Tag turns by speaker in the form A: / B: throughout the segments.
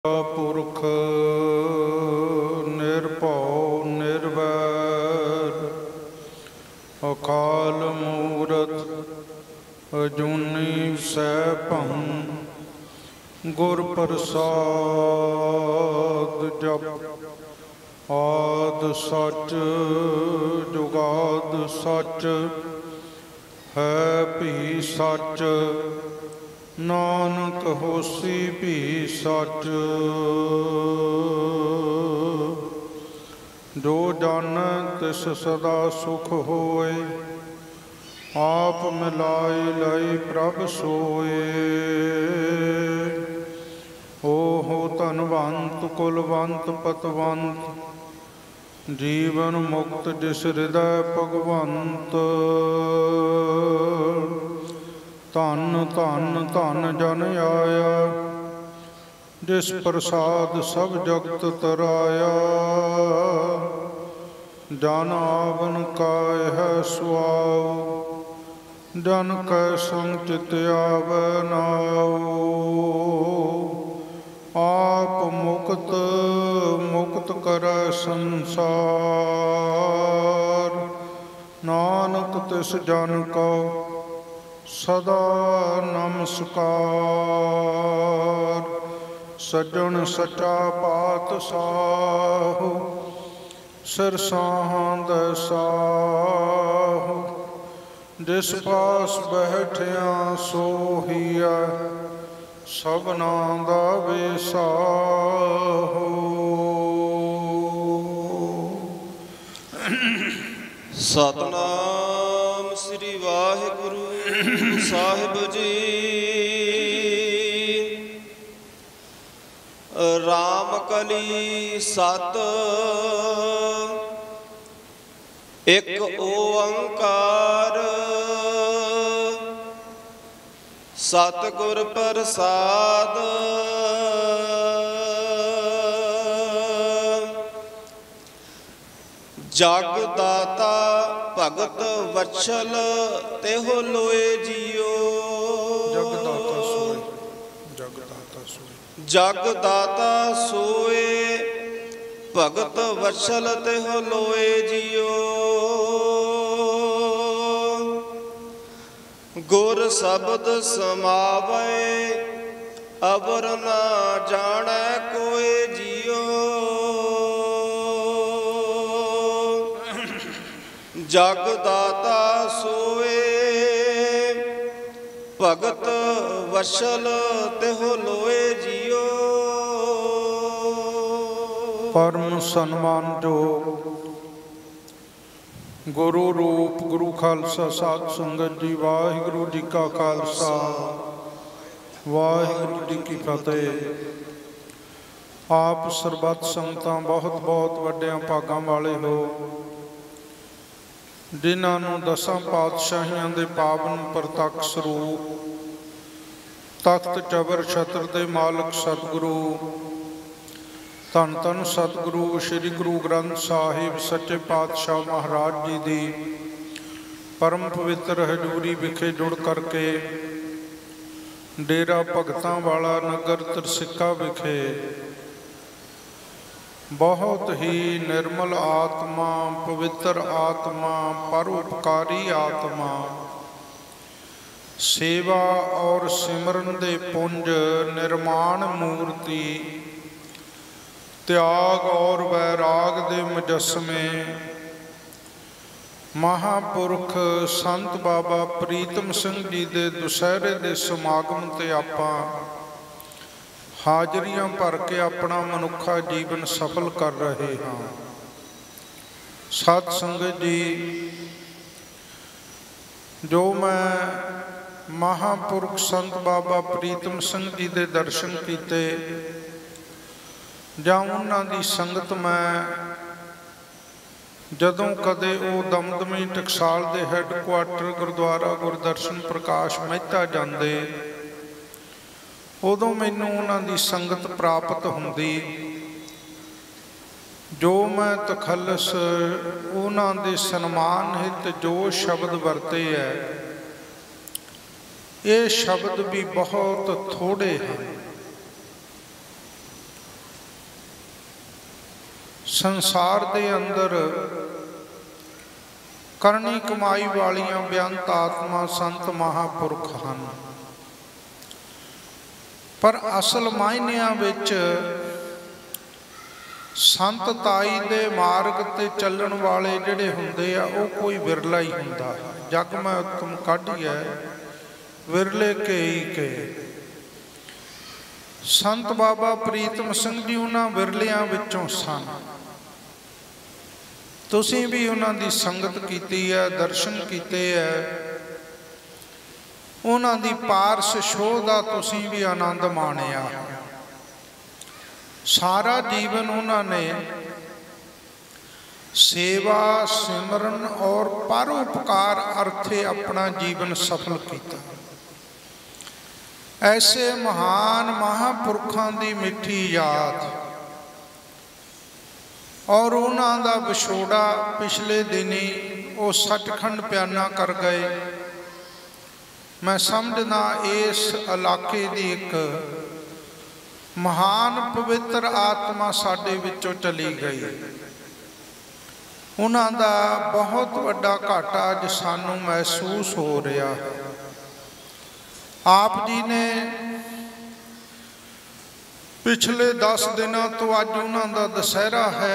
A: पुरख निर्भौ निर्वैर अकाल मूरत अजूनी सैभं गुर प्रसाद जप आद सच जुगाद सच है भी सच नानक होसी भी सच। जो जानै तिस सदा सुख होए आप मिलाई लाई प्रभ सोए। ओहो धनवंत कुलवंत पतवंत जीवन मुक्त जिस हृदय भगवंत। धन धन धन जन आया जिस प्रसाद सब जगत तराया। जन आवन काय है सुआओ जन कै संग चित आवे नाओ। आप मुक्त मुक्त करे संसार नानक तिस जन को सदा नमस्कार। सज्जन सच्चा पातशाह सिर साहंद साहु। जिस पास बैठिया सोहिया सबना दा विसाहु।
B: सतनाम श्री वाहिगुरु साहिब जी। राम कली सत एक ओंकार सतगुर प्रसाद। जग दाता भगत वत्सल तेहो लोए जियो। जग दाता सोए भगत वत्सल तेहो लोए जियो। गुर शब्द समावे अवर ना जाने कोई जियो। जग दाता सोए भगत वत्सल तेहो लोए जियो।
A: परम सन्मान जो गुरु रूप गुरु खालसा साध संगत जी। वाहिगुरु जी का खालसा वाहिगुरु जी की फतेह। आप सरबत संगतां बहुत बहुत वड्डियां भागां वाले हो जिन्हां नूं दसां पातशाहियां दे पावन प्रतੱਖ ਸਰੂਪ तख्त चबर छत्र दे मालक सतगुरु धन धन सतगुरु श्री गुरु ग्रंथ साहिब सच्चे पातशाह महाराज जी की परम पवित्र हजूरी विखे जुड़ करके डेरा भगतां वाला नगर त्रिसिक्का विखे बहुत ही निर्मल आत्मा पवित्र आत्मा परोपकारी आत्मा सेवा और सिमरन दे पुंज निर्माण मूर्ति त्याग और वैराग दे मुजस्मे महापुरख संत बाबा प्रीतम सिंह जी दे दुसहरे दे समागम ते आपां हाजरियां भर के अपना मनुखा जीवन सफल कर रहे हाँ। सत संगत जी जो मैं महापुरख संत बाबा प्रीतम सिंह जी के दर्शन किए जां उन्हां दी संगत मैं जदों कदे वो दमदमी टकसाल के हैडकुआटर गुरुद्वारा गुरदर्शन प्रकाश मेहता जाते उदों मैनूं उन्हां दी संगत प्राप्त हुंदी। जो मैं तखलस उन्हां दे सन्मान हित जो शब्द वरते है ये शब्द भी बहुत थोड़े हैं। संसार दे अंदर करनी कमाई वालियां बेअंत आत्मा संत महापुरख हैं, पर असल मायनिਆਂ विच संत ताई दे मार्ग ते चलण वाले जिहड़े हुंदे आ वो कोई विरला ही हुंदा। जग मैं उत्तम काढिया विरले के ही के। संत बाबा प्रीतम सिंह जी उन्हां विरलियां विचों सन। तुसीं भी उन्हां दी संगत कीती है, दर्शन कीते है, उन्हां दी पारस शोह दा तुसीं भी आनंद माणिया। सारा जीवन उन्होंने सेवा सिमरन और परोपकार अर्थे अपना जीवन सफल किया। ऐसे महान महापुरखों की मिठी याद और उन्हों का विछोड़ा पिछले दिनी वो सचखंड प्याना कर गए। मैं समझना इस इलाके की एक महान पवित्र आत्मा साडे विचों चली गई। उन्हां दा बहुत वड्डा घाटा अज सानू महसूस हो रहा है। आप जी ने पिछले 10 दिनों तो अज उन्हां दा दशहरा है।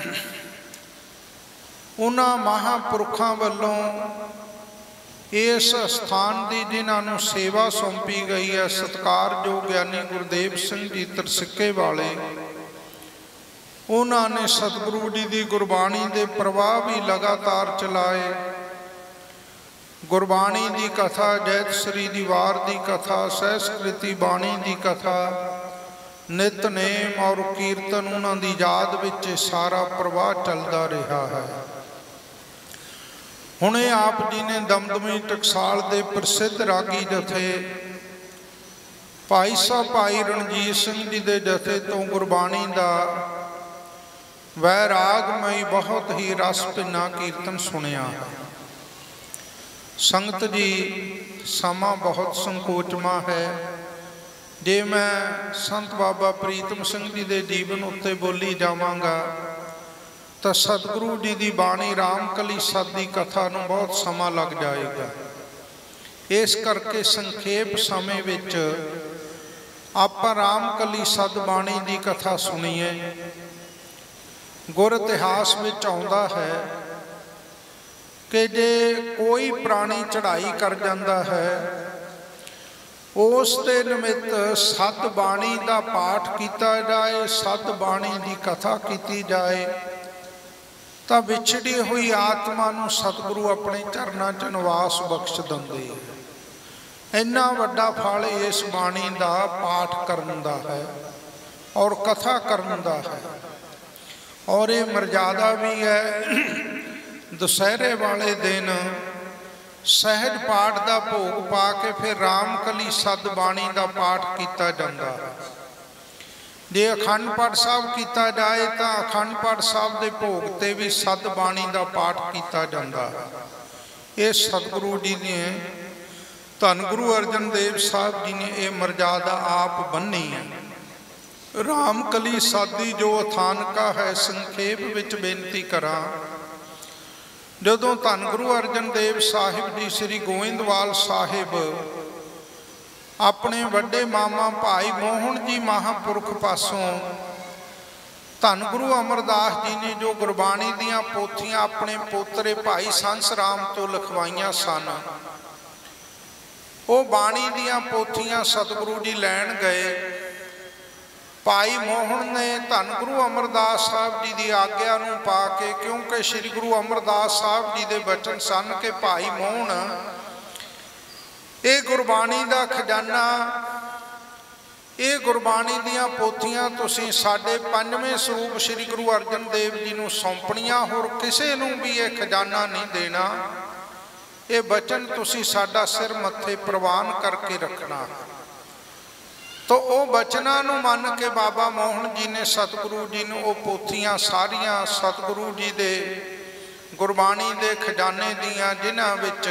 A: उन्हां महापुरखों वालों इस स्थान की जिन्होंने सेवा सौंपी गई है, सत्कारयोग ज्ञानी गुरदेव सिंह जी तरसिक्के वाले, उन्होंने सतगुरु जी की गुरबाणी के प्रवाह भी लगातार चलाए। गुरबाणी की कथा, जैत श्री दी वार की कथा, सहस्कृति बाणी की कथा, नितनेम और कीर्तन उन्होंने याद विच सारा प्रवाह चलता रहा है। हुणे आप जी ने दमदमी टकसाल के प्रसिद्ध रागी जथे भाई साहब भाई रणजीत सिंह जी के जथे तो गुरबाणी का वैरागमई बहुत ही रस भिन्ना कीर्तन सुनिया। संगत जी समा बहुत संकोचमा है। जे मैं संत बाबा प्रीतम सिंह जी के जीवन उत्ते बोली जावांगा तो सतगुरु जी की बाणी रामकली सत की कथा नूं बहुत समा लग जाएगा। इस करके संखेप समय विच आपां रामकली सत बाणी की कथा सुनीए। गुर इतिहास विच आउंदा है कि जे कोई प्राणी चढ़ाई कर जाता है उस दे निमित्त सत बाणी का पाठ किया जाए, सत बाणी की कथा की जाए तो विछड़ी हुई आत्मा नूं सतगुरु अपने चरणों च निवास बख्श दिंदे। इन्ना वड्डा फल इस बाणी का पाठ करन दा है और कथा करन दा है। और ये मर्यादा भी है। दशहरे वाले दिन सहज पाठ का भोग पा के फिर रामकली सद बाणी का पाठ किया जाता है। जे अखंड पाठ साहब किया जाए तो अखंड पाठ साहब के भोग ते भी सद बाणी का पाठ किया जाता है। ये सतगुरु जी ने धन गुरु अर्जन देव साहब जी ने यह मर्यादा आप बन्नी है। रामकली सादी जो अथानका है, संखेप विच बेनती करा। जदों धन गुरु अर्जन देव साहिब जी श्री गोविंदवाल साहिब अपने वड्डे मामा भाई मोहन जी महापुरख पासों धन गुरु अमरदास जी ने जो गुरबाणी दियां पोथियां अपने पोतरे भाई संस राम तो लिखवाइयां सन, वो बाणी दियां पोथियां सतगुरु जी लैन गए। भाई मोहन ने धन गुरु अमरदास साहब जी की आग्या नूं पा के, क्योंकि श्री गुरु अमरदास साहब जी के बचन सन कि भाई मोहन ये गुरबाणी का खजाना, ये गुरबाणी दियां पोथियां तुसीं साडे पंजवें स्वरूप श्री गुरु अर्जन देव जी नूं सौंपणियां, होर किसे नूं भी ये खजाना नहीं देना। ये बचन तुसीं साडा सिर मत्थे प्रवान करके रखना। तो वो बचना नूं मन के बाबा मोहन जी ने सतगुरु जी नूं वो पोथियां सारियां सतगुरु जी दे गुरबाणी दे खजाने दियां, जिन्हां विच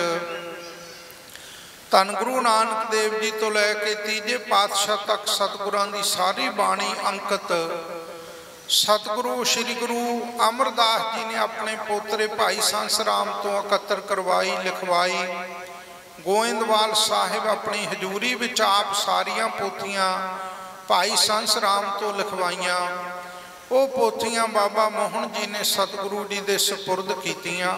A: धन गुरु नानक देव जी तो लैके तीजे पातशाह तक सतगुरां दी सारी बाणी अंकित सतगुरु श्री गुरु अमरदास जी ने अपने पोतरे भाई संस राम तो एकत्र करवाई लिखवाई। गोइंदवाल साहिब अपनी हजूरी विच आप सारियां पोथियां भाई संस राम तो लिखवाइयां। वो पोथियां बाबा मोहन जी ने सतगुरु जी दे सुपुर्द कीतियां।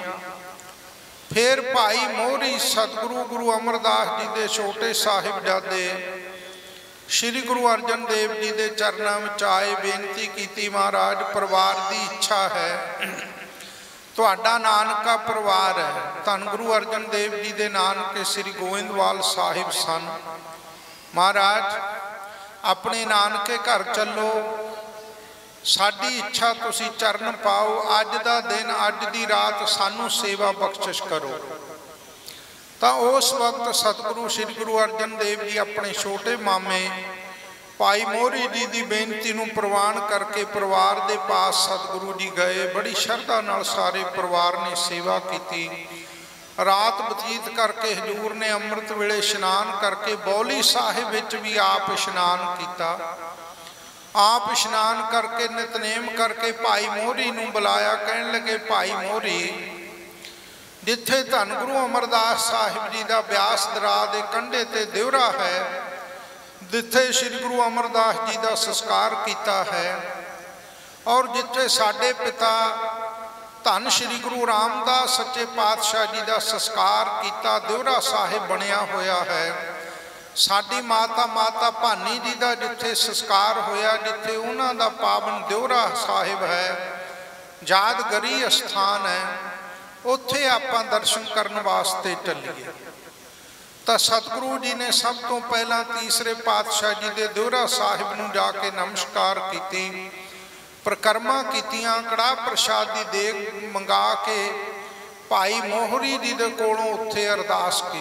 A: फिर भाई मोहरी सतगुरु गुरु अमरदास जी दे छोटे साहिबजादे श्री गुरु अर्जन देव जी के चरणों में आए, बेनती की, महाराज परिवार की इच्छा है, तुहाडा नानका परिवार है। धन गुरु अर्जन देव जी के नानके श्री गोइंदवाल साहिब सन। महाराज अपने नानके घर चलो, साडी इच्छा तुसी चरण पाओ, अज दा दिन अज दी रात सानू सेवा बख्शिश करो। तो उस वक्त सतगुरु श्री गुरु अर्जन देव जी अपने छोटे मामे भाई मोहरी जी की बेनती को प्रवान करके परिवार के पास सतगुरु जी गए। बड़ी श्रद्धा नाल सारे परिवार ने सेवा की। रात बतीत करके हजूर ने अमृत वेले इशनान करके बौली साहिब विच भी आप इशनान किया। आप इशनान करके नितनेम करके भाई मोहरी नूं बुलाया। कहन लगे, भाई मोहरी, जिथे धन गुरु अमरदास साहिब जी का ब्यास दरा के कंढे ते देवरा है, जिथे श्री गुरु अमरदास जी का संस्कार किया है, और जिथे साडे पिता धन श्री गुरु रामदास सच्चे पातशाह जी का संस्कार किया देवरा साहिब बनया होया है, साडी माता माता भानी जी का जिथे संस्कार होया, जिथे उन्हां दा पावन देवरा साहिब है, यादगरी अस्थान है, उत्थे आपां दर्शन करने वास्ते चलीए। तो सतगुरु जी ने सब तो पहला तीसरे पातशाह जी के देवरा साहिब नूं जाके नमस्कार की, परिक्रमा कीतियां, कड़ाह प्रसाद की देग मंगा के भाई मोहरी जी दे कोलों उत्थे अरदास की।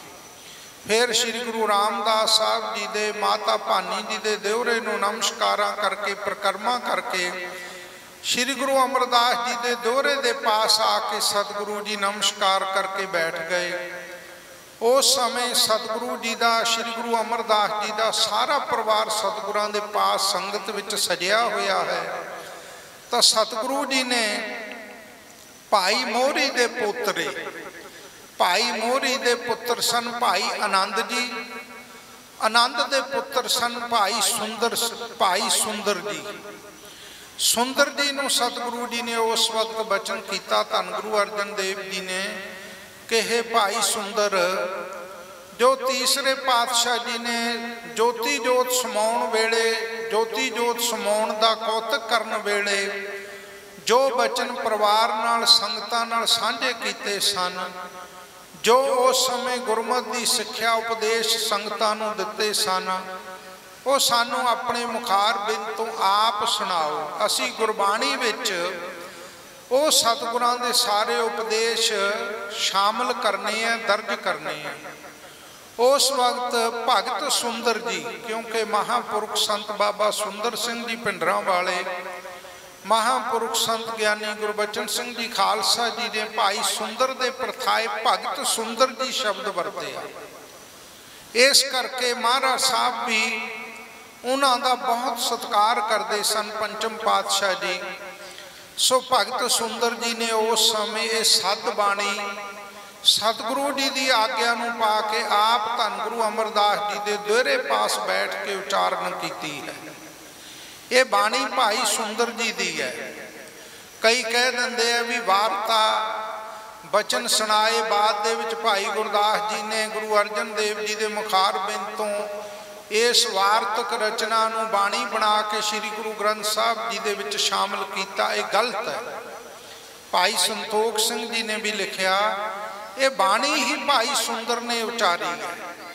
A: फिर श्री गुरु रामदास साहब जी दे माता भानी जी दे देवरे नूं नमस्कारां करके परिक्रमा करके श्री गुरु अमरदास जी के दोहरे के पास आके सतगुरु जी नमस्कार करके बैठ गए। उस समय सतगुरु जी का श्री गुरु अमरदास जी का सारा परिवार सतगुरां के पास संगत विच सजिया होया है। तो सतगुरु जी ने भाई मोहरी के पोतरे, भाई मोहरी के पुत्र सन भाई आनंद जी, आनंद के पुत्र सन भाई सुंदर जी। सुंदर जी नूं सतगुरु जी ने उस वक्त बचन किया, धन गुरु अर्जन देव जी ने कि हे भाई सुंदर, जो तीसरे पातशाह जी ने ज्योति जोत समाउण वेले, ज्योति जोत समाउण दा कौतक करन वेले जो बचन परिवार नाल संगतां नाल सांझे कीते सन, जो उस समय गुरमत की सिक्ख्या उपदेश संगतां नूं दिते सन, वो सानू अपने मुखार बिंद तो आप सुनाओ। असी गुरबाणी विच वो सतगुरां दे सारे उपदेश शामिल करने हैं, दर्ज करने हैं। उस वक्त भगत सुंदर जी, क्योंकि महापुरुष संत बाबा सुंदर सिंह जी पिंडरां वाले, महापुरुष संत ज्ञानी गुरबचन सिंह जी खालसा जी ने भाई सुंदर दे प्रथाए भगत सुंदर जी शब्द वरते। इस करके महाराज साहब भी उन्हों का बहुत सत्कार करते सन पंचम पातशाह जी। सो भगत सुंदर जी ने उस समय ये सद बाणी सतगुरु जी की आग्ञा नूं पा के आप धन गुरु अमरदास जी के दोहरे पास बैठ के उचारण की है। ये बाणी भाई सुंदर जी की है। कई कह देंगे है भी वार्ता बचन सुनाए बाद दे विच भाई गुरदास जी ने गुरु अर्जन देव जी के मुखार बिंद तो इस वार्तक रचना नूं बाणी बना के श्री गुरु ग्रंथ साहब जी दे विच शामिल किया। ये गलत है। भाई संतोख सिंह जी ने भी लिखा, ये बाणी ही भाई सुंदर ने उचारी है।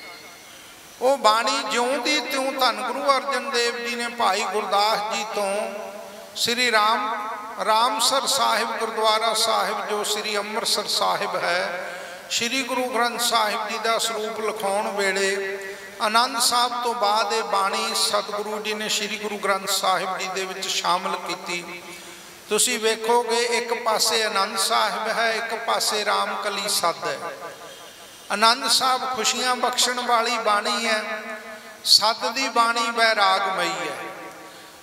A: वो बाणी ज्यों दी त्यों धन गुरु अर्जन देव जी ने भाई गुरदास जी तो श्री रामसर साहिब गुरुद्वारा साहिब जो श्री अमृतसर साहिब है, श्री गुरु ग्रंथ साहिब जी का स्वरूप लिखाउण वेले आनंद साहब तो बाद ये बाणी सतगुरु जी ने श्री गुरु ग्रंथ साहिब जी दे विच शामिल की। तुसी वेखोगे एक पासे आनंद साहिब है, एक पासे राम कली सद है। आनंद साहब खुशियां बख्शण वाली बाणी है, सद दी बाणी वैरागमई है।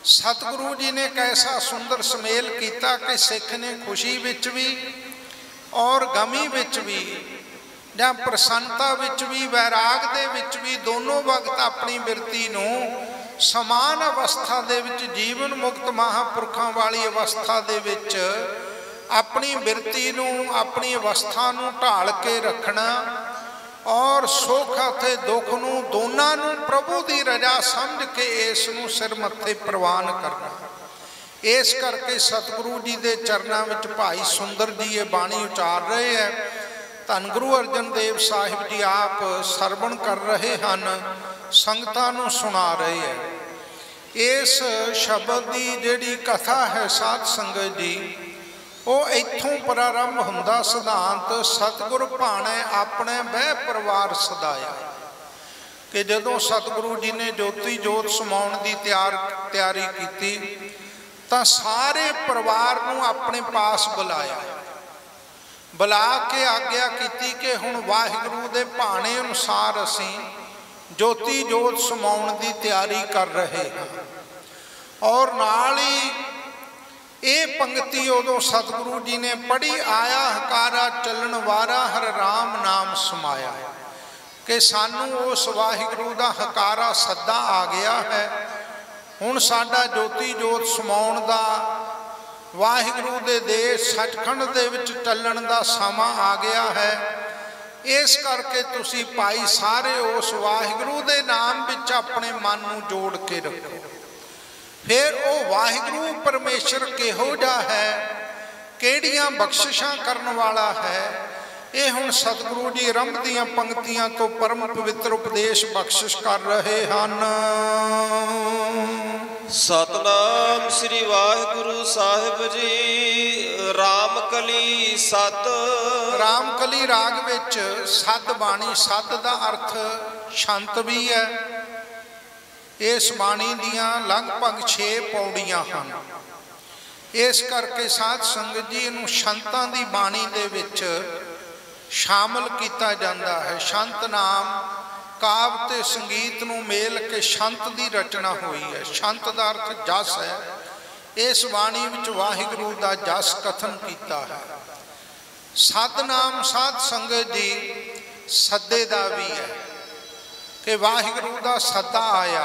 A: सतगुरु जी ने कैसा सुंदर सुमेल किया कि सिख ने खुशी विच भी और गमी विच भी ਜਾਂ प्रसन्नता विच भी वैराग दे विच भी दोनों वक्त अपनी बिरती नूं समान अवस्था दे विच जीवन मुक्त महापुरखों वाली अवस्था दे विच अपनी बिरती नूं अपनी अवस्था नूं ढाल के रखना और सुख अते दुख नूं दोनों नूं प्रभु की रजा समझ के इस नूं सिर मत्थे प्रवान करना। इस करके सतगुरु जी के चरणों में भाई सुंदर जी ये बाणी उचार रहे हैं। धन गुरु अर्जन देव साहिब जी आप सरवण कर रहे हैं, संगतां नूं सुना रहे हैं। इस शब्द की जिहड़ी कथा है साध संगत जी, वो इत्थों प्रारंभ हुंदा सिद्धांत सतगुर भाणे अपने बह परिवार सदाया कि जदों सतगुरु जी ने ज्योति जोत समाउण की तैयारी की तो सारे परिवार नूं अपने पास बुलाया, बुला के आग्ञा की कि हुण वाहिगुरू दे भाणे अनुसार असीं ज्योति जोत समाउण की तैयारी कर रहे हैं। और नाल ही ये पंक्ति उदों सतगुरु जी ने पढ़ी, आया हकारा चलन वारा हर राम नाम समाया, कि सानू उस वाहिगुरू दा हकारा सद्दा आ गया है। हुण साडा ज्योति जोत समाउण दा वाहिगुरू दे देश सचखंड दे विच चलण दा समा आ गया है। इस करके तुसी भाई सारे उस वाहिगुरू दे नाम विच अपने मन नूं जोड़ के रखो। फिर वो वाहिगुरू परमेश्वर किहो जिहा है, किहड़ियां बख्शिशां करन वाला है, ये हुण सतगुरु जी आरंभ दीआं पंक्तियां तो परम पवित्र उपदेश बख्शिश कर रहे हैं।
B: सतनाम श्री वाहिगुरु साहिब जी। रामकली सत।
A: रामकली राग विच सत बाणी, सत का अर्थ शांत भी है। इस बाणी दियां लगभग 6 पौड़ियां हैं। इस करके साध संगत जी इनू शांतां दी बाणी दे विच शामिल किया जाता है। शांत नाम काव ते संगीत नूं मेल के शांत की रचना हुई है। शांत का अर्थ जस है। इस बाणी विच वाहिगुरू का जस कथन किया है। सतनाम साध संगत जी सद्दे का भी है कि वाहिगुरू का सद्दा आया।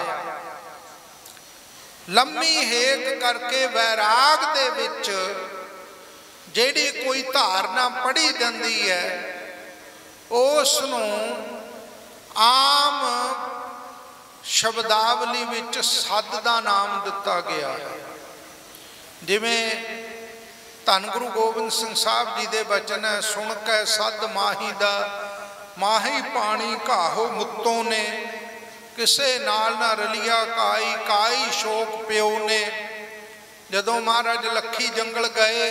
A: लम्मी हेक करके वैराग दे विच जिहड़ी कोई धारना पढ़ी जाती है उसनूं आम शब्दावली विच सद का नाम दिता गया है। जिमें धन गुरु गोबिंद सिंह साहब जी के बचन है, सुन कै सद माही दा माही पानी घाहो मुत्तों ने, किसे नाल ना रलिया काई काई शोक प्यो ने। जदों महाराज लखी जंगल गए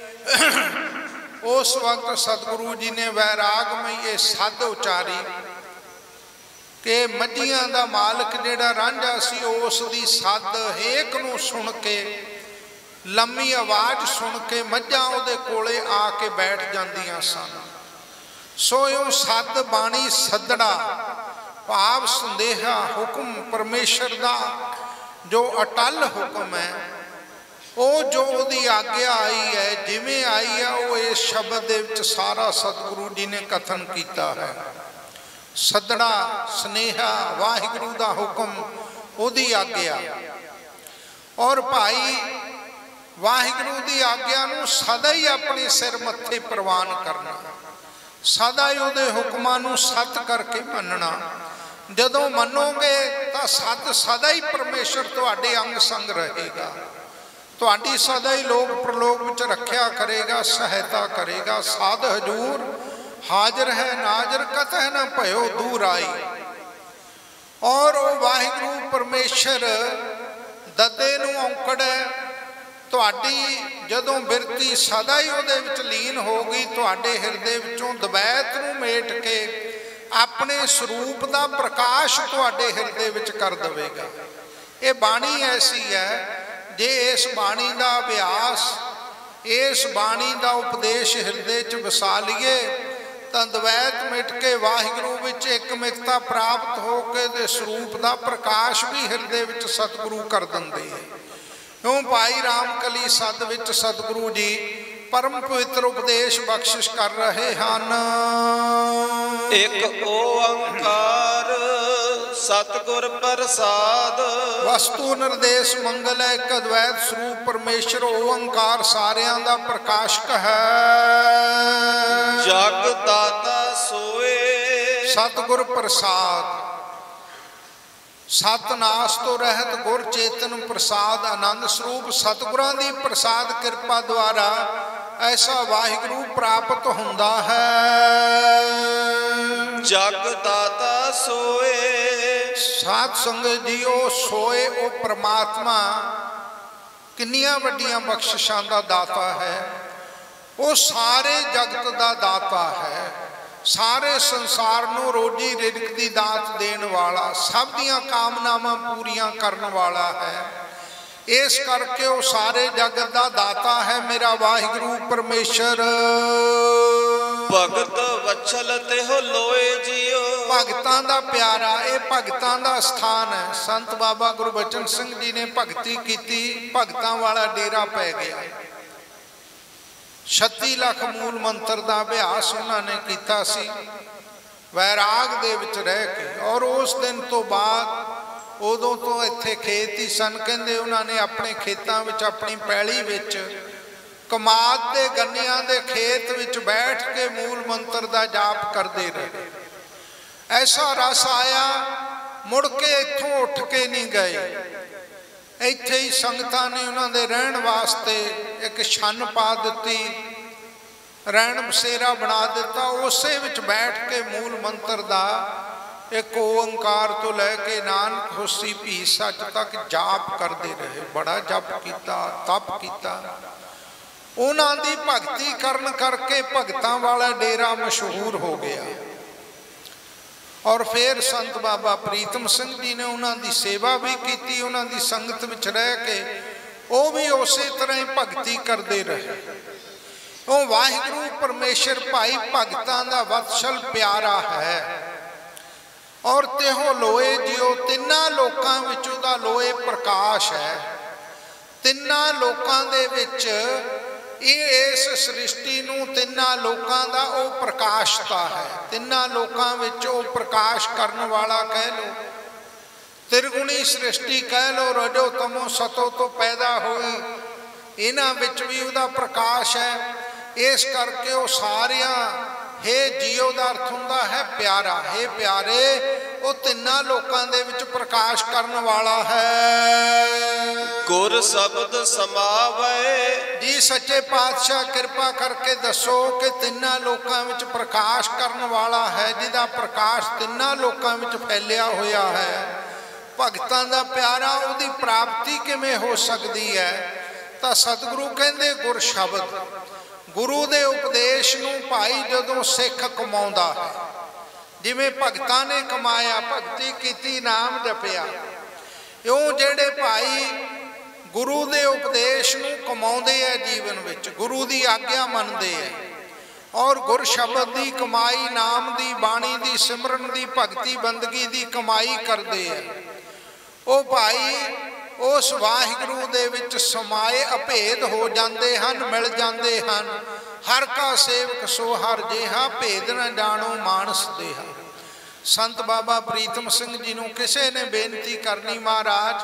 A: उस वक्त सतगुरु जी ने वैराग में ये सद उचारी कि मझियां दा मालक जिहड़ा रांझा सी उस दी सद हेक नूं सुन के, लम्मी आवाज़ सुन के मझां उहदे कोले आके बैठ जांदियां सन। सो इह सद बाणी सदड़ा भाव संदेहा हुक्म परमेश्वर दा जो अटल हुक्म है, वो जो उहदी आग्ञा आई है, जिवें आई है वो इस शब्द दे विच सारा सतगुरु जी ने कथन किया है। सदड़ा स्नेहा वाहिगुरू का हुक्म उहदी आग्ञा। और भाई वाहिगुरू की आग्ञा नूं सदा ही अपने सिर मत्थे प्रवान करना, सदा ही उहदे हुक्मां नूं सत करके मनना। जदों मनोगे तो सत सदा ही परमेश्वर तुहाडे अंग संग रहेगा, तुहाडी सदा ही लोक प्रलोक विच रखिया करेगा, सहायता करेगा। साध हजूर हाजिर है नाजर कतह न भयो दूर आई। और वो वाहिगुरू परमेश्वर ददे नूं औंकड़ है। तुहाडी जदों बिरती सदा ही उहदे विच लीन होगी, तुहाडे हिरदे विचों दवैत नूं मेट के अपने स्वरूप का प्रकाश तुहाडे हिरदे विच कर देवेगा। ये बाणी ऐसी है, जे इस बाणी का अभ्यास, इस बाणी का उपदेश हिरदे च वसा लीए तो द्वैत मिट के वाहिगुरू विच एकमिकता प्राप्त हो के दे स्वरूप का प्रकाश भी हिरदे विच सतगुरु कर दिंदे है। ਕਿਉਂ ਭਾਈ ਰਾਮਕਲੀ ਸਦ ਵਿੱਚ ਸਤਿਗੁਰੂ ਜੀ परम पवित्र उपदेश बख्शिश कर रहे हैं।
B: एक ओंकार सतगुर प्रसाद
A: वस्तु निर्देश मंगल है। एक अद्वैत स्वरूप परमेश्वर ओंकार सारियां दा प्रकाशक है।
B: जग दाता सोए
A: सतगुर प्रसाद सतनाश तो रहत गुर चेतन प्रसाद आनंद स्वरूप सतगुरां दी प्रसाद कृपा द्वारा ऐसा वाहिगुरु प्राप्त हुंदा है।
B: जग दाता सोए
A: साध संगत जीओ सोए ओ परमात्मा किन्नियां वड्डियां बख्शिशां दा दाता है। वो सारे जगत दा दाता है। सारे संसार नूं रोजी रिजक दी दात देण वाला सब दियां कामनावां पूरियां करन वाला है। इस करके वो सारे जगत दा दाता है मेरा वाहिगुरु परमेश्वर।
B: भगत वत्सल तेहो लोए जियो
A: भगतां दा प्यारा ये भगतां दा स्थान है। संत बाबा गुरबचन सिंह जी ने भगती की भगतां वाला डेरा पै गया। 36 लाख मूल मंत्र का अभ्यास उन्होंने किया सी वैराग दे विच रह के। और उस दिन तो बाद उदों तो इत्थे खेत ही सन। कहंदे उन्होंने अपने खेतों विच अपनी पैली विच कमाद दे गन्नियां दे खेत विच बैठ के मूल मंत्र का जाप करते रहे। ऐसा रस आया मुड़ के इत्थों उठ के नहीं गए। इत्थे ही संगतां ने उन्होंने रहन वास्ते एक छन पा दी रहन बसेरा बना दिता। उसे विच बैठ के मूल मंत्र का एक ओंकार तो लैके नानक होसी भी सच तक जाप करते रहे। बड़ा जप किया तप किया। उन्हां दी भगती करन करके भगतां वाला डेरा मशहूर हो गया। और फिर संत बाबा प्रीतम सिंह जी ने उन्होंने सेवा भी की। उन्होंने संगत में रह के वो भी उस तरह ही भगती करते रहे। वो वाहिगुरु परमेश्वर भाई भगतां दा वत्सल प्यारा है। और तेहो लोए जियो तिन्ना लोकां विचों दा लोए प्रकाश है। तिन्ना लोकां दे विच इस सृष्टि नूं तिन्ना लोकां दा ओ प्रकाशता है। तिन्ना लोकां विच ओ प्रकाश करन वाला कह लो त्रिगुणी सृष्टि कह लो रजो तमो सतो तो पैदा हुई इन्हां विच भी उहदा प्रकाश है। इस करके वो सारियां हे जियो दा अर्थ हुंदा है प्यारा। हे प्यारे वो तिन्ना लोकां दे विच प्रकाश करन वाला है।
B: गुर शब्द समावे
A: जी सच्चे पातशाह कृपा करके दसो कि तिन्ना लोकां विच प्रकाश करन वाला है जिहदा प्रकाश तिन्ना लोकां विच फैलिया होया है। भगतां दा प्यारा उहदी प्राप्ति किवें हो सकदी है। तां सतगुरु कहंदे गुर शब्द गुरु दे उपदेश नूं भाई जदों सिख कमाउंदा है जिवें भगतां ने कमाया भगती कीती नाम जपिया इउं जिहड़े भाई गुरु दे उपदेश नूं कमाउंदे है जीवन विच गुरु दी आग्या मनदे है और गुर शब्द दी कमाई नाम दी बाणी दी सिमरन दी भगती बंदगी दी कमाई करदे है। ओ भाई उस वाहिगुरु दे विच समाए अभेद हो जाते हैं मिल जाते हैं। हर का सेवक सो हर जिहा भेद न जानो मानस देहा। संत बाबा प्रीतम सिंह जी नूं किसी ने बेनती करनी महाराज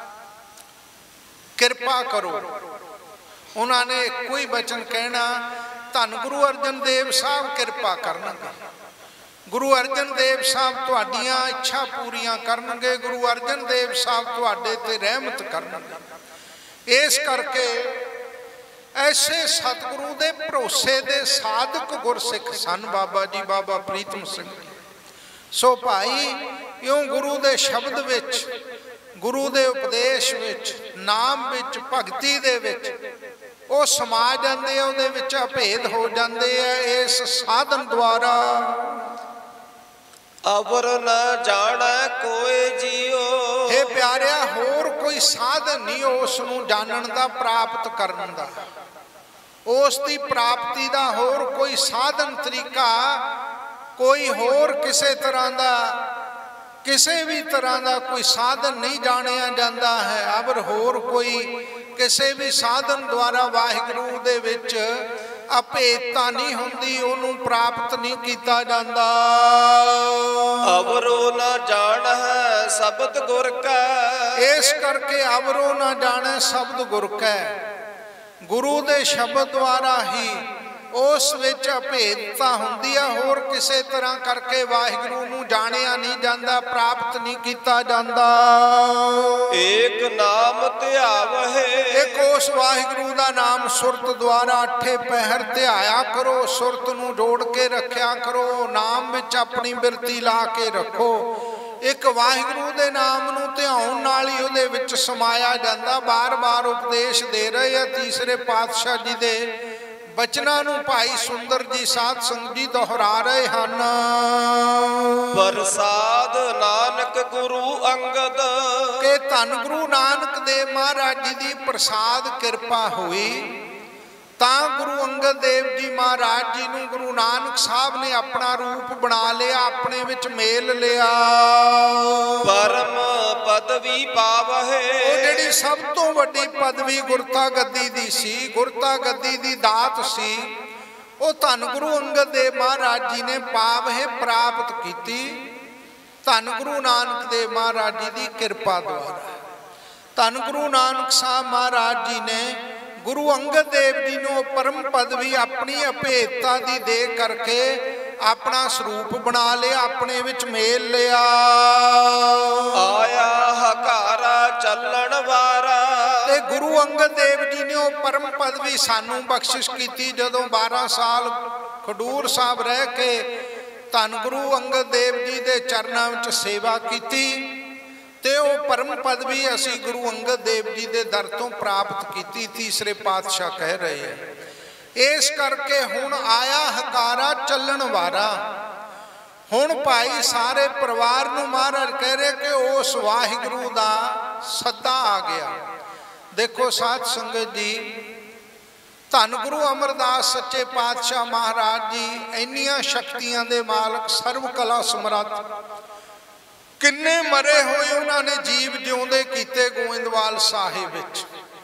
A: कृपा करो। उन्होंने कोई वचन कहना धन गुरु अर्जन देव साहब कृपा करनगे। गुरु अर्जन देव साहब तुहाडियां इच्छा पूरियां करनगे। गुरु अर्जन देव साहब तुहाडे ते रहमत करनगे। इस करके ऐसे सतगुरु दे भरोसे दे साधक गुरसिख सन बाबा जी बाबा प्रीतम सिंह जी। सो भाई इउं गुरु दे शब्द विच गुरु दे उपदेश विच नाम विच भगती दे विच वो समा जाते हैं उहदे विच अभेद हो जाते हैं। इस साधन द्वारा
B: अवर न जाना कोई जियो।
A: हे प्यारिया होर कोई साधन नहीं उसनूं जानन दा प्राप्त करन दा। उस दी प्राप्ति दा होर कोई साधन तरीका कोई होर किसी तरह दा किसी भी तरह का कोई साधन नहीं जानिया जाता है। अबर होर कोई ਕਿਸੇ ਵੀ ਸਾਧਨ ਦੁਆਰਾ ਵਾਹਿਗੁਰੂ ਦੇ ਵਿੱਚ ਅਭੇਦਤਾ ਨਹੀਂ ਹੁੰਦੀ, ਉਹਨੂੰ ਪ੍ਰਾਪਤ ਨਹੀਂ ਕੀਤਾ ਜਾਂਦਾ।
B: ਅਵਰੋ ਨਾ ਜਾਣੈ ਸ਼ਬਦ ਗੁਰ ਕੈ,
A: ਇਸ ਕਰਕੇ ਅਵਰੋ ਨਾ ਜਾਣੈ ਸ਼ਬਦ ਗੁਰ ਕੈ, ਗੁਰੂ ਦੇ ਸ਼ਬਦ ਦੁਆਰਾ ਹੀ ਉਸ ਵਿੱਚ ਅਭੇਦਤਾ ਹੁੰਦੀ ਆ। ਹੋਰ ਕਿਸੇ ਤਰ੍ਹਾਂ ਕਰਕੇ ਵਾਹਿਗੁਰੂ ਨੂੰ ਜਾਣਿਆ ਨਹੀਂ ਜਾਂਦਾ, ਪ੍ਰਾਪਤ ਨਹੀਂ ਕੀਤਾ ਜਾਂਦਾ।
B: ਏਕ ਨਾਮ ਧਿਆਵਹਿ,
A: ਇੱਕ ਉਸ ਵਾਹਿਗੁਰੂ ਦਾ ਨਾਮ ਸੁਰਤ ਦੁਆਰਾ 8 ਪਹਿਰ ਧਿਆਇਆ ਕਰੋ, ਸੁਰਤ ਨੂੰ ਜੋੜ ਕੇ ਰੱਖਿਆ ਕਰੋ, ਨਾਮ ਵਿੱਚ ਆਪਣੀ ਬਿਰਤੀ ਲਾ ਕੇ ਰੱਖੋ। ਇੱਕ ਵਾਹਿਗੁਰੂ ਦੇ ਨਾਮ ਨੂੰ ਧਿਆਉਣ ਨਾਲ ਹੀ ਉਹਦੇ ਵਿੱਚ ਸਮਾਇਆ ਜਾਂਦਾ। ਬਾਰ-ਬਾਰ ਉਪਦੇਸ਼ ਦੇ ਰਹੇ ਆ ਤੀਸਰੇ ਪਾਤਸ਼ਾਹ ਜੀ ਦੇ ਬਚਨਾਂ ਨੂੰ ਭਾਈ ਸੁੰਦਰ ਜੀ ਸਾਧ ਸੰਗਤ ਜੀ ਦੁਹਰਾ ਰਹੇ ਹਨ।
B: ਪ੍ਰਸਾਦ ਨਾਨਕ ਗੁਰੂ ਅੰਗਦ,
A: ਕਿ ਧੰਨ ਗੁਰੂ ਨਾਨਕ ਦੇਵ ਮਹਾਰਾਜ ਜੀ ਦੀ ਪ੍ਰਸਾਦ ਕਿਰਪਾ ਹੋਈ ਤਾਂ ਗੁਰੂ ਅੰਗਦ ਦੇਵ ਜੀ ਮਹਾਰਾਜ ਜੀ ਨੂੰ ਗੁਰੂ ਨਾਨਕ ਸਾਹਿਬ ਨੇ ਆਪਣਾ ਰੂਪ ਬਣਾ ਲਿਆ, ਆਪਣੇ ਵਿੱਚ ਮੇਲ ਲਿਆ।
B: ਪਰਮ ਪਦਵੀ ਪਾਵਹਿ,
A: ਉਹ ਜਿਹੜੀ ਸਭ ਤੋਂ ਵੱਡੀ ਪਦਵੀ ਗੁਰਤਾ ਗੱਦੀ ਦੀ ਸੀ, ਗੁਰਤਾ ਗੱਦੀ ਦੀ ਦਾਤ ਸੀ, ਉਹ ਧੰਨ ਗੁਰੂ ਅੰਗਦ ਦੇਵ ਮਹਾਰਾਜ ਜੀ ਨੇ ਪਾਵਹਿ ਪ੍ਰਾਪਤ ਕੀਤੀ। ਧੰਨ ਗੁਰੂ ਨਾਨਕ ਦੇਵ ਮਹਾਰਾਜ ਜੀ ਦੀ ਕਿਰਪਾ ਦੁਆਰਾ ਧੰਨ ਗੁਰੂ ਨਾਨਕ ਸਾਹਿਬ ਮਹਾਰਾਜ ਜੀ ਨੇ ਗੁਰੂ ਅੰਗਦ ਦੇਵ ਜੀ ਨੂੰ ਪਰਮ ਪਦਵੀ ਆਪਣੀ ਅਭੇਦਤਾ ਦੀ ਦੇ ਕਰਕੇ ਆਪਣਾ ਸਰੂਪ ਬਣਾ ਲਿਆ, ਆਪਣੇ ਵਿੱਚ ਮੇਲ ਲਿਆ।
B: ਆਇਆ ਹਕਾਰਾ ਚੱਲਣ ਵਾਰਾ,
A: ਤੇ ਗੁਰੂ ਅੰਗਦ ਦੇਵ ਜੀ ਨੇ ਉਹ ਪਰਮ ਪਦਵੀ ਸਾਨੂੰ ਬਖਸ਼ਿਸ਼ ਕੀਤੀ। ਜਦੋਂ 12 ਸਾਲ ਖਡੂਰ ਸਾਹਿਬ ਰਹਿ ਕੇ ਧੰਨ ਗੁਰੂ ਅੰਗਦ ਦੇਵ ਜੀ ਦੇ ਚਰਨਾਂ ਵਿੱਚ ਸੇਵਾ ਕੀਤੀ ਤੇ ਉਹ ਪਰਮ ਪਦਵੀ ਅਸੀਂ ਗੁਰੂ ਅੰਗਦ ਦੇਵ ਜੀ ਦੇ ਦਰ ਤੋਂ ਪ੍ਰਾਪਤ ਕੀਤੀ। ਤੀਸਰੇ ਪਾਤਸ਼ਾਹ ਕਹਿ ਰਹੇ ਹੈ, ਇਸ ਕਰਕੇ ਹੁਣ ਆਇਆ ਹਕਾਰਾ ਚੱਲਣ ਵਾਰਾ। ਹੁਣ ਭਾਈ ਸਾਰੇ ਪਰਿਵਾਰ ਨੂੰ ਮਹਾਰਾਜ ਕਹਿ ਰਹੇ ਕਿ ਉਸ ਵਾਹਿਗੁਰੂ ਦਾ ਸੱਦਾ ਆ ਗਿਆ। ਦੇਖੋ ਸਾਧ ਸੰਗਤ ਜੀ, ਧੰਨ ਗੁਰੂ ਅਮਰਦਾਸ ਸੱਚੇ ਪਾਤਸ਼ਾਹ ਮਹਾਰਾਜ ਜੀ ਇੰਨੀਆਂ ਸ਼ਕਤੀਆਂ ਦੇ ਮਾਲਕ, ਸਰਵ ਕਲਾ ਸਮਰੱਥ, ਕਿੰਨੇ ਮਰੇ ਹੋਏ ਉਹਨਾਂ ਨੇ ਜੀਵ ਜਿਉਂਦੇ ਕੀਤੇ ਗੋਇੰਦਵਾਲ ਸਾਹਿਬ ਵਿੱਚ।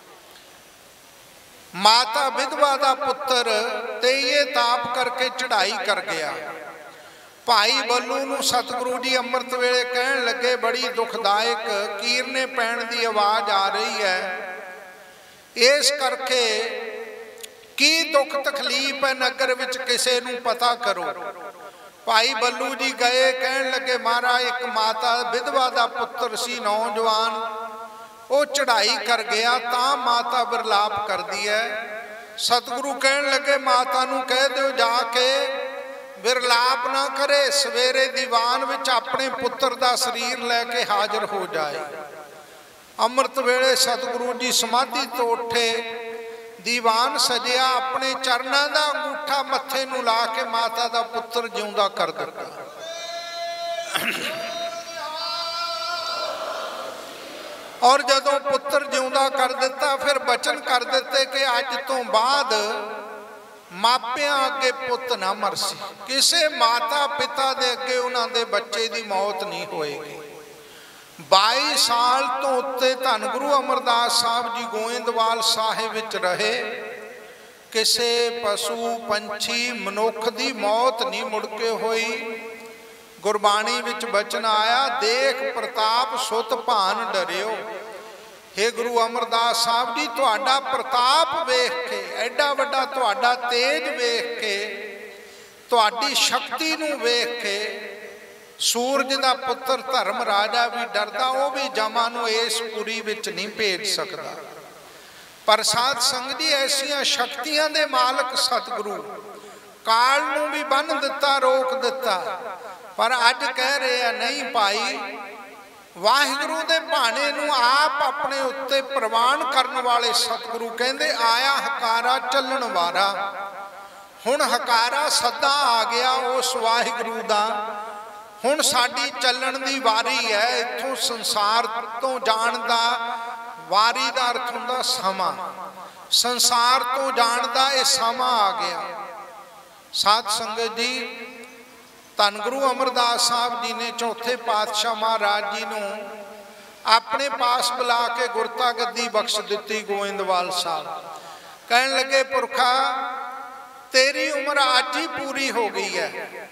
A: ਮਾਤਾ ਵਿਧਵਾ ਦਾ ਪੁੱਤਰ ਤੇ ਇਹ ਤਾਪ ਕਰਕੇ ਚੜ੍ਹਾਈ ਕਰ ਗਿਆ। ਭਾਈ ਬੱਲੂ ਨੂੰ ਸਤਿਗੁਰੂ ਜੀ ਅੰਮ੍ਰਿਤ ਵੇਲੇ ਕਹਿਣ ਲੱਗੇ, ਬੜੀ ਦੁਖਦਾਇਕ ਕੀਰਨੇ ਪੈਣ ਦੀ ਆਵਾਜ਼ ਆ ਰਹੀ ਹੈ, ਇਸ ਕਰਕੇ ਕੀ ਦੁੱਖ ਤਕਲੀਫ ਹੈ ਨਗਰ ਵਿੱਚ, ਕਿਸੇ ਨੂੰ ਪਤਾ ਕਰੋ। ਭਾਈ ਬੱਲੂ ਜੀ ਗਏ, ਕਹਿਣ ਲੱਗੇ ਮਹਾਰਾਜ ਇੱਕ ਮਾਤਾ ਵਿਧਵਾ ਦਾ ਪੁੱਤਰ ਸੀ ਨੌਜਵਾਨ, ਉਹ ਚੜ੍ਹਾਈ ਕਰ ਗਿਆ। ਤਾਂ ਮਾਤਾ ਬਿਰਲਾਪ ਕਰਦੀ ਹੈ। ਸਤਿਗੁਰੂ ਕਹਿਣ ਲੱਗੇ ਮਾਤਾ ਨੂੰ ਕਹਿ ਦਿਓ ਜਾ ਕੇ ਬਿਰਲਾਪ ਨਾ ਕਰੇ, ਸਵੇਰੇ ਦੀਵਾਨ ਵਿੱਚ ਆਪਣੇ ਪੁੱਤਰ ਦਾ ਸਰੀਰ ਲੈ ਕੇ ਹਾਜ਼ਰ ਹੋ ਜਾਏ। ਅੰਮ੍ਰਿਤ ਵੇਲੇ ਸਤਿਗੁਰੂ ਜੀ ਸਮਾਧੀ ਤੋਂ ਉੱਠੇ, ਦੀਵਾਨ ਸਜਿਆ, ਆਪਣੇ ਚਰਨਾਂ ਦਾ ਅੰਗੂਠਾ ਮੱਥੇ ਨੂੰ ਲਾ ਕੇ ਮਾਤਾ ਦਾ ਪੁੱਤਰ ਜਿਉਂਦਾ ਕਰ ਦਿੱਤਾ। ਔਰ ਜਦੋਂ ਪੁੱਤਰ ਜਿਉਂਦਾ ਕਰ ਦਿੱਤਾ, ਫਿਰ ਬਚਨ ਕਰ ਦਿੱਤੇ ਕਿ ਅੱਜ ਤੋਂ ਬਾਅਦ ਮਾਪਿਆਂ ਅੱਗੇ ਪੁੱਤ ਨਾ ਮਰਸੀ, ਕਿਸੇ ਮਾਤਾ ਪਿਤਾ ਦੇ ਅੱਗੇ ਉਹਨਾਂ ਦੇ ਬੱਚੇ ਦੀ ਮੌਤ ਨਹੀਂ ਹੋਏਗੀ। 22 ਸਾਲ ਤੋਂ ਉੱਤੇ ਧੰਨ ਗੁਰੂ ਅਮਰਦਾਸ ਸਾਹਿਬ ਜੀ ਗੋਇੰਦਵਾਲ ਸਾਹਿਬ ਵਿੱਚ ਰਹੇ। ਕਿਸੇ ਪਸ਼ੂ ਪੰਛੀ ਮਨੁੱਖ ਦੀ ਮੌਤ ਨਹੀਂ ਮੁੜ ਕੇ ਹੋਈ। ਗੁਰਬਾਣੀ ਵਿੱਚ ਬਚਨ ਆਇਆ, ਦੇਖ ਪ੍ਰਤਾਪ ਸੁਤ ਭਾਨ ਡਰਿਓ। हे ਗੁਰੂ ਅਮਰਦਾਸ ਸਾਹਿਬ ਜੀ, ਤੁਹਾਡਾ ਪ੍ਰਤਾਪ ਵੇਖ ਕੇ, ਐਡਾ ਵੱਡਾ ਤੁਹਾਡਾ ਤੇਜ ਵੇਖ ਕੇ, ਤੁਹਾਡੀ ਸ਼ਕਤੀ ਨੂੰ ਵੇਖ ਕੇ ਸੂਰਜ ਦਾ ਪੁੱਤਰ ਧਰਮ ਰਾਜਾ ਵੀ ਡਰਦਾ, ਉਹ ਵੀ ਜਮਾਂ ਨੂੰ ਇਸ ਪੁਰੀ ਵਿੱਚ ਨਹੀਂ ਭੇਜ ਸਕਦਾ। ਪਰ ਸਾਧ ਸੰਗਤ ਜੀ, ਐਸੀਆਂ ਸ਼ਕਤੀਆਂ ਦੇ ਮਾਲਕ ਸਤਿਗੁਰੂ ਕਾਲ ਨੂੰ ਵੀ ਬੰਨ ਦਿੱਤਾ, ਰੋਕ ਦਿੱਤਾ। ਪਰ ਅੱਜ ਕਹਿ ਰਹੇ ਆ ਨਹੀਂ ਭਾਈ, ਵਾਹਿਗੁਰੂ ਦੇ ਭਾਣੇ ਨੂੰ ਆਪ ਆਪਣੇ ਉੱਤੇ ਪ੍ਰਵਾਨ ਕਰਨ ਵਾਲੇ ਸਤਿਗੁਰੂ ਕਹਿੰਦੇ ਆਇਆ ਹਕਾਰਾ ਚੱਲਣ ਵਾਰਾ। ਹੁਣ ਹਕਾਰਾ ਸੱਦਾ ਆ ਗਿਆ ਉਸ ਵਾਹਿਗੁਰੂ ਦਾ। ਹੁਣ ਸਾਡੀ ਚੱਲਣ ਦੀ ਵਾਰੀ ਹੈ। ਇੱਥੋਂ ਸੰਸਾਰ ਤੋਂ ਜਾਣ ਦਾ, ਵਾਰੀ ਦਾ ਅਰਥ ਹੁੰਦਾ ਸਮਾਂ, ਸੰਸਾਰ ਤੋਂ ਜਾਣ ਦਾ ਇਹ ਸਮਾਂ ਆ ਗਿਆ। ਸਾਧ ਸੰਗਤ ਜੀ, ਧੰਨ ਗੁਰੂ ਅਮਰਦਾਸ ਸਾਹਿਬ ਜੀ ਨੇ ਚੌਥੇ ਪਾਤਸ਼ਾਹ ਮਹਾਰਾਜ ਜੀ ਨੂੰ अपने पास बुला के गुरता गद्दी बख्श दी गोविंदवाल साहब। कहन लगे पुरखा तेरी उम्र अज ही पूरी हो गई है,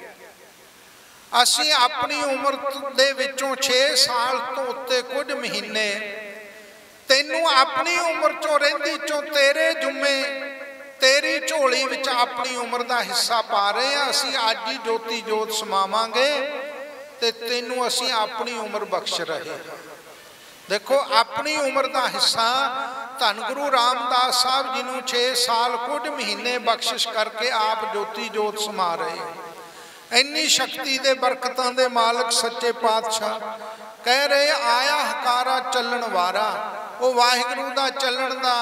A: असी अपनी उम्र दे विचों 6 साल तो उत्ते कुछ महीने तेनू अपनी उम्र चों रहिंदी चों तेरे जुम्मे तेरी झोली विच अपनी उम्र का हिस्सा पा रहे हैं। असी अज ही ज्योति जोत समावांगे ते तेनू असी अपनी उम्र बख्श रहे। देखो अपनी उम्र का हिस्सा धन गुरु रामदास साहब जी नूं 6 साल कुछ महीने बख्शिश करके आप ज्योति जोत समा रहे। इन्नी शक्ति दे बरकतां दे मालक सच्चे पातशाह कह रहे आया हकारा चलन वारा। वो वाहिगुरू दा चलन दा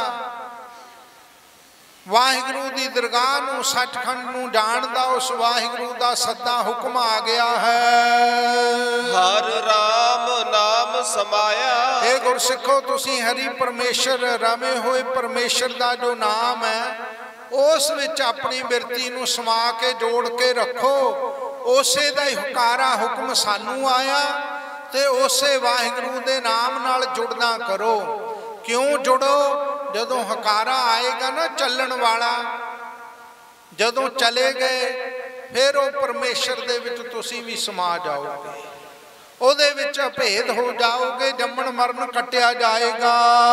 A: वाहिगुरू दी दरगाह नूं सचखंड नूं जानदा उस वाहिगुरू दा सदा हुक्म आ गया है।
B: हर राम नाम समाया।
A: हे गुरसिखो तुसी हरि परमेश्वर रमे होए परमेश्वर दा जो नाम है उस विच अपनी बिरती नूं समा के जोड़ के रखो। उसे दा ही हुकारा हुक्म सानू आया ते उसे वाहिगुरू दे नाम नाल जुड़ना करो। क्यों जुड़ो? जदों हकारा आएगा ना चलन वाला, जदों चले गए फिर वो परमेश्वर दे विच तुसी भी समा जाओगे, ओदे विच भेद हो जाओगे, जम्मण मरण कटिया जाएगा।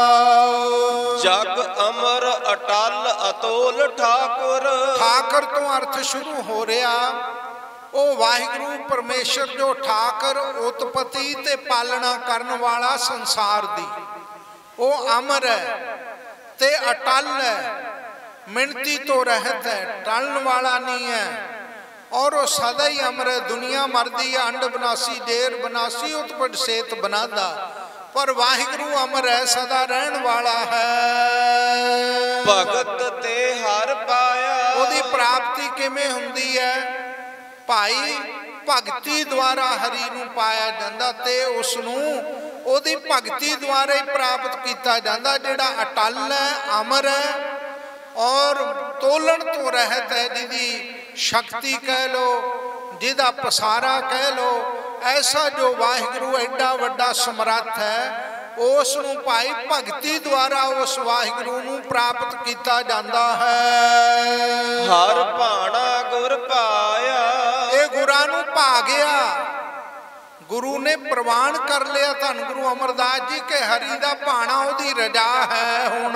B: जग अमर अटल अतोल ठाकुर।
A: ठाकर तो अर्थ शुरू हो रहा ओ वाहिगुरू परमेश्वर जो ठाकर उत्पत्ति ते पालना करन वाला संसार दी, वो अमर है ते अटल है, मिणती तो रहत है, टलन वाला नहीं है। और वो सदा ही अमर है। दुनिया मरदी है, अंड बनासी देर बनासी उत्पट सेत बनादा, पर वाहिगुरू अमर है, सदा रहन वाला है।
B: भगत ते हर पाया।
A: ओदी प्राप्ति किवें हुंदी है भाई? भगती द्वारा हरि नूं पाया जांदा ते उसनूं ओदी भगती द्वारा ही प्राप्त किया जाता। जिहड़ा अटल है, अमर है और तोलन तो रहत है, जिहदी शक्ति कह लो, जिहदा पसारा कह लो, ऐसा जो वाहिगुरू एडा वड्डा समर्थ है उसनूं भाई भगती द्वारा उस वाहिगुरू नूं प्राप्त किया जाता है।
B: हर भाणा गुर पाया।
A: ये गुरां नूं पा गया, गुरु ने प्रवान कर लिया धन गुरु अमरदास जी के हरि दा भाणा ओदी रजा है। हुण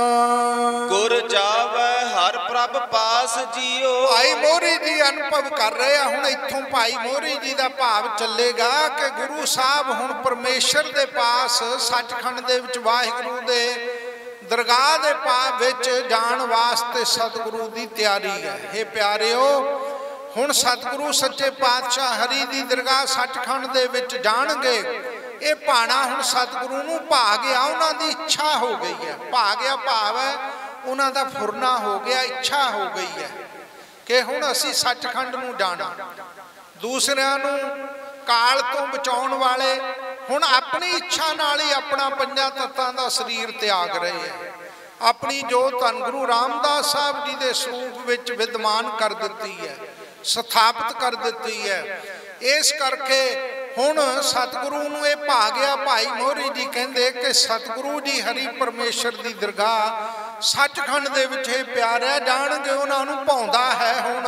B: गुर जावे हर प्रभ पास जियो।
A: भाई मोहरी जी अनुभव कर रहे हैं। हुण इत्थों भाई मोहरी जी दा भाव चलेगा कि गुरु साहब हुण परमेश्वर दे पास सचखंड दे विच वाहिगुरू दे दरगाह दे पास विच जाण वास्ते सतगुरु दी तैयारी है। हे प्यारिओ हुण सतगुरु सच्चे पातशाह हरि दी दरगाह सचखंड दे विच जाणगे। ये भाणा हुण सतगुरु नूं भा गया, उन्हां दी इच्छा हो गई है। भा गया भाव है उन्हां दा फुरना हो गया, इच्छा हो गई है कि हुण असीं सचखंड नूं जाणा। दूसरिਆਂ नूं काल तो बचाउण वाले हुण अपनी इच्छा नाल ही अपना 5 तत्तां दा शरीर त्याग रहे हैं। अपनी जोत धन गुरु रामदास साहब जी दे स्वरूप विच विद्यमान कर दित्ती है, स्थापित कर दी है। इस करके हुण सतगुरु नूं ये भा गया। भाई मोहरी जी कहंदे कि सतगुरु जी हरि परमेश्वर की दरगाह सचखंड दे विच प्यारे जाणगे, उन्हां नूं भाउंदा है। हुण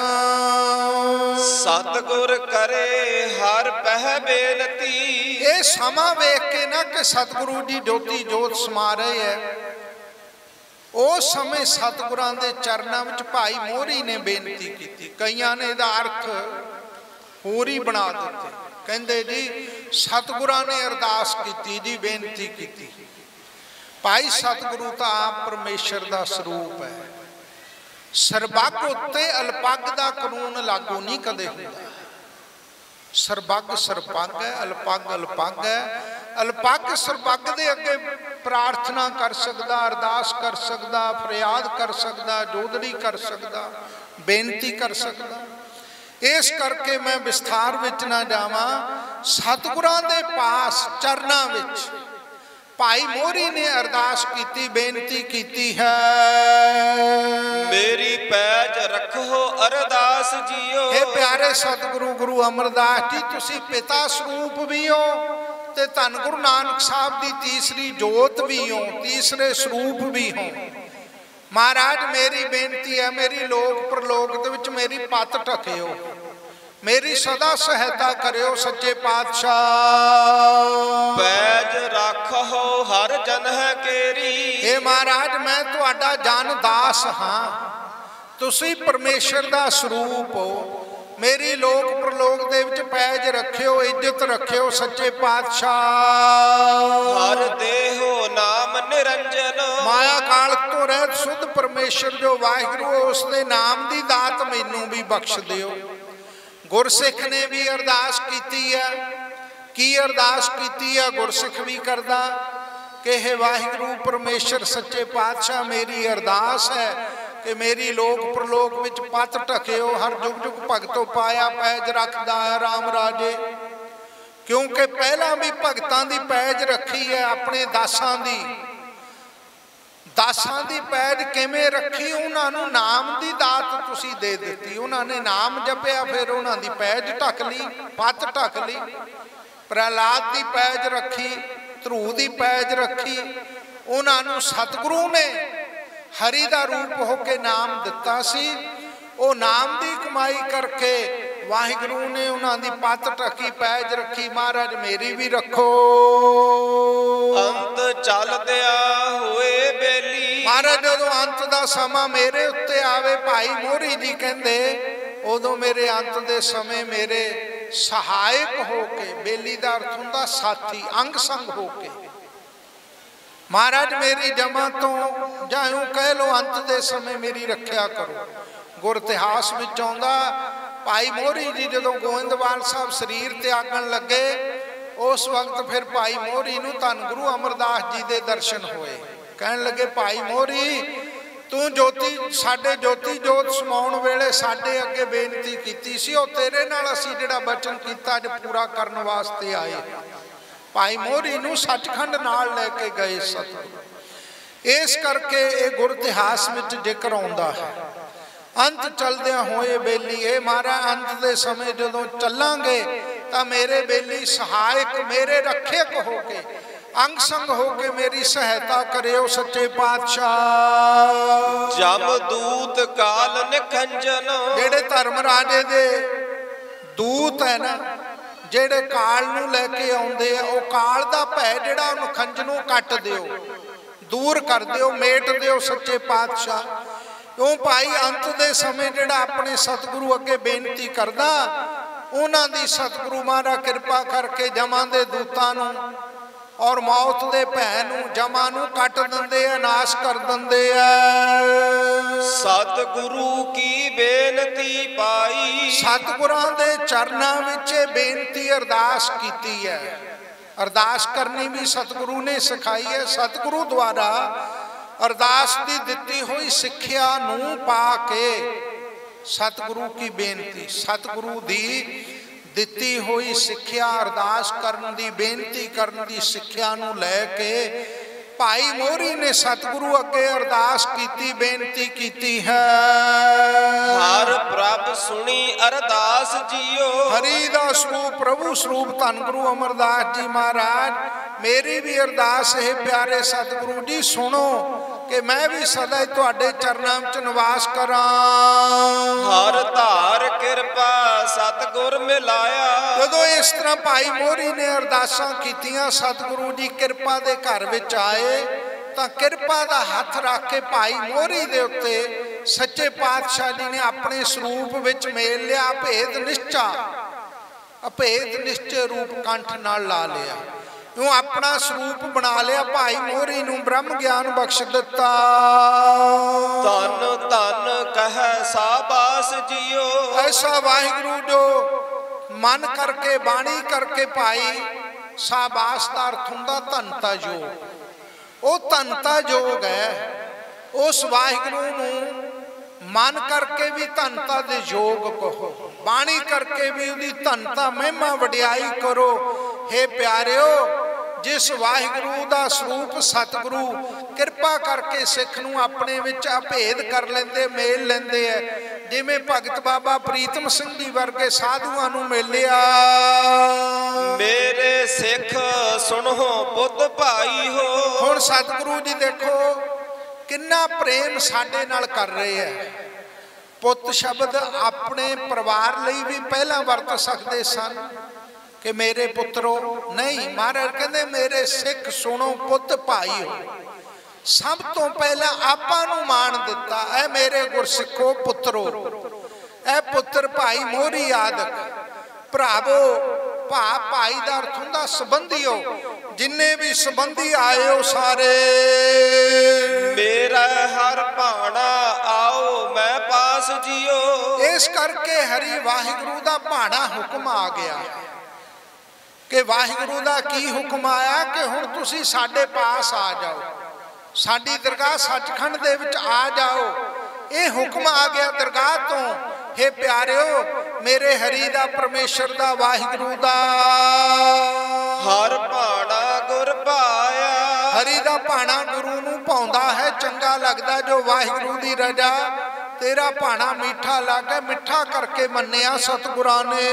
B: सतगुर करे हर पह बेनती।
A: ये समा वेख के ना कि सतगुरु जी ज्योति जोत समा रहे है, उस समय सतगुरां दे चरनां विच भाई मोहरी ने बेनती की। कईयां ने इहदा अर्थ होर ही बना दिते। कहंदे जी सतगुरां ने अरदास की जी, बेनती की। भाई सतगुरु तो आप परमेश्वर का स्वरूप है। सरबग उत्ते अलपग का कानून लागू नहीं कदे हुंदा। सरबग सरपग है, अलपग अलपग है। अलपग सरबग दे अगे प्रार्थना कर सकदा, अरदास कर सकदा, फरियाद कर सकदा, जोदड़ी कर सकदा, बेनती कर सकदा। इस करके मैं विस्तार विच ना जावां। सतगुरां दे पास चरनां विच भाई मोहरी ने अरदास की, बेनती की है।
B: मेरी पैज रखो अरदास जियो।
A: हे प्यारे सतगुरु गुरु अमरदास जी, तुसी पिता स्वरूप भी हो ते धन गुरु नानक साहब की तीसरी जोत भी हो, तीसरे स्वरूप भी हो। महाराज मेरी बेनती है, मेरी लोक प्रलोक दे विच मेरी पत ढकिओ, मेरी सदा सहायता करियो सच्चे पातशाह।
B: पैज रखो हर जन है केरी।
A: हे महाराज मैं तुहाडा जन दास हाँ, तुसी परमेश्वर दा स्वरूप हो, मेरी लोक प्रलोक दे विच पैज रखियो, इज्जत रखियो सच्चे पातशाह।
B: हर देहो नाम निरंजन।
A: माया काल तो रहत शुद्ध परमेश्वर जो वाहिगुरू उसके नाम की दात मैनू भी बख्श दिओ। गुरसिख ने भी अरदास की है, की अरदास की है गुरसिख भी करदा कि हे वाहिगुरू परमेश्वर सच्चे पातशाह मेरी अरदास है कि मेरी लोक प्रलोक विच पत ढकिओ, हर जुग जुग भगतों पाया पैज रखदा है राम राजे। क्योंकि पहला भी भगतां दी पैज रखी है, अपने दासां दी, दासां दी पैज किवें रखी, उन्होंने नाम की दात तुसी दे दी, उन्होंने नाम जपिया फिर उन्होंने पैज ढक ली, पत ढक ली। प्रहलाद की पैज रखी, ध्रुव की पैज रखी, उन्होंने सतगुरु ने हरि का रूप होके नाम दिता सी, वो नाम की कमाई करके वाहिगुरू ने उन्होंने पत ढकी पैज रखी। महाराज मेरी भी रखो।
B: अंत चलदिया होए बेली।
A: महाराज जो अंत का समा मेरे उत्ते आवे, भाई मोहरी जी कहते उदों मेरे अंत के समय मेरे सहायक होके, बेली का अर्थ हुंदा साथी, अंग संग होके महाराज मेरी जमा तो जां यूं कह लो अंत के समय मेरी रखिया करो। गुर इतिहास विच आउंदा भाई मोहरी जी जो गोविंदवाल साहब शरीर त्यागन लगे, उस वक्त फिर भाई मोहरी नूं धन गुरु अमरदास जी के दर्शन होए। कहन लगे भाई मोहरी तू ज्योति साडे ज्योति जोत समाउण वेले साडे अगे बेनती कीती सी, ओ तेरे नाल असीं जिहड़ा वचन कीता अज पूरा करन वास्ते आए। भाई मोहरी नूं सचखंड नाल लैके गए सतगुरु। इस करके ये गुर इतिहास विच जिक्र आउंदा है अंत चलदिया होए बेली। ये महाराज अंत के समय जदों चलांगे तां मेरे बेली सहायक, मेरे रक्षक होके, अंग संग होके मेरी सहायता करियो सच्चे पातशाह।
B: जम दूत काल निखंजन।
A: जेड़े धर्म राजे दे दूत है ना, जेड़े काल नूं लैके आउंदे आ, वो काल दा भै जेड़ा उहनूं खंजनों कट दिओ, दूर कर दिओ, मेट दिओ सच्चे पातशाह। क्यों भाई अंत दे समय जेड़ा अपने सतगुरु अगे बेनती करदा, उन्हां दी सतगुरु महाराज कृपा करके जमा दे दूतां नूं और मौत दे भै नूं जमा नूं कट दिंदे आ, नाश कर दिंदे आ।
B: सतगुरु की बेनती पाई।
A: सतगुरां दे चरनां विच बेनती अरदास कीती है। अरदास करनी भी सतगुरु ने सिखाई है। सतगुरु द्वारा अरदास की दिती हुई सिक्ख्या नूं पा के सतगुरु की बेनती, सतगुरु दी दिती हुई सिक्ख्या अरदास करन दी, बेनती करन दी सिक्ख्या नूं लैके भाई मोहरी ने सतगुरु अगे अरदास कीती, बेनती कीती है।
B: हर प्रभ सुनी अरदास जियो।
A: हरि दा स्वरूप प्रभु स्वरूप धन गुरु अमरदास जी महाराज मेरी भी अरदास है प्यारे सतगुरु जी सुनो कि मैं भी सदा ही तुहाडे चरनां विच निवास करां।
B: हर धार कृपा सतगुर मिलाया।
A: जदों इस तरह भाई मोहरी ने अरदासां कीतियां, सतगुरु जी कृपा दे घर विच आए तां कृपा दा हथ रख के भाई मोहरी दे उत्ते सच्चे पातशाह जी ने अपने स्वरूप विच मेल लिया। भेद निश्चा, अभेद निश्चय रूप कंठ नाल ला लिया, यूं अपना स्वरूप बना लिया। भाई मोहरी नूं ब्रह्म ज्ञान बख्श दिता।
B: धन धन कह साबास जियो।
A: ऐसा वाहिगुरु जो मन करके बाणी करके भाई साबास दा अर्थ हुंदा धनता योग। वो धनता योग है, उस वाहिगुरु नूं मन करके भी धनता दे योग कहो, बाणी करके भी उहदी धनता महिमा वडियाई करो। हे प्यारिओ जिस वाहिगुरु दा स्वरूप सतगुरु कृपा करके सिख नूं अपने विच अभेद कर लेंदे, मेल लेंदे है, जिवें भगत बाबा प्रीतम सिंह जी वर्गे साधुआं नूं मिलिया।
B: मेरे सिख सुनो पुत भाई हो।
A: हुण सतगुरु जी देखो किन्ना प्रेम साडे नाल कर रहे हैं। पुत शब्द अपने परिवार लई भी पहला वरत सकते सन कि मेरे पुत्रो, नहीं, महाराज कहते मेरे सिख सुनो पुत भाई हो। सब तो पहला आपां नूं मान दिता, ऐ मेरे गुरसिखो पुत्रो, ऐ पुत्र भाई मोहरी आदक भरावो। भा भाई का अर्थ हुंदा संबंधियो, जिन्ने भी संबंधी आए हो सारे।
B: मेरा हर भाणा आओ मैं पास जियो।
A: इस करके हरि वाहिगुरु दा भाणा हुक्म आ गया कि वाहिगुरु दा की हुक्म आया कि हुण तुसीं साडे पास आ जाओ, साडी दरगाह सचखंड दे विच आ जाओ। ये हुक्म आ गया दरगाह तो। हे प्यारिओ, मेरे हरि दा परमेश्वर दा वाहिगुरु दा
B: हर भाणा गुर पाया।
A: हरि दा भाणा गुरु नूं पाउंदा है, चंगा लगदा जो वाहिगुरु दी रजा। तेरा भाणा मीठा लगे, मिठा करके मन्निया सतगुरां ने।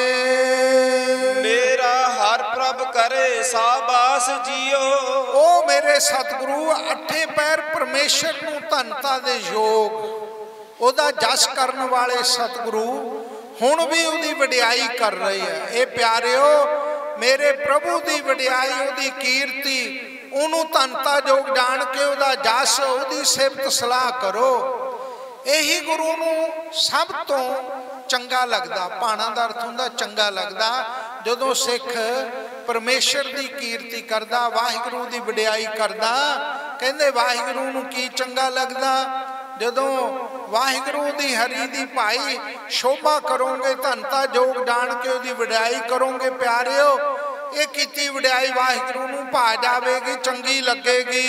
B: मेरा हर प्रभ करे साबास जियो।
A: ओ मेरे सतगुरु अठे पैर परमेश्वर नूं धनता दे योग, ओदा जस करन वाले सतगुरु हुण भी ओदी वडियाई कर रहे हैं। ये प्यारिओ, मेरे प्रभु दी वडियाई, ओदी कीर्ति, ओनू धनता योग जान के ओदा जस, ओदी सिफत सलाह करो। यही गुरु नूं सब तो चंगा लगदा। भाणा दा अर्थ हुंदा चंगा लगदा। जदों सिख परमेश्वर दी कीर्ति करदा, वाहिगुरु दी वडियाई करदा, कहंदे वाहिगुरु नूं की चंगा लगदा। जदों वाहिगुरु दी हरि दी भाई शोभा करोगे, धनता जोग जान के ओदी वडियाई करोगे, प्यारिओ ये कीती वडियाई वाहिगुरु नूं भा जावेगी, चंगी लगेगी।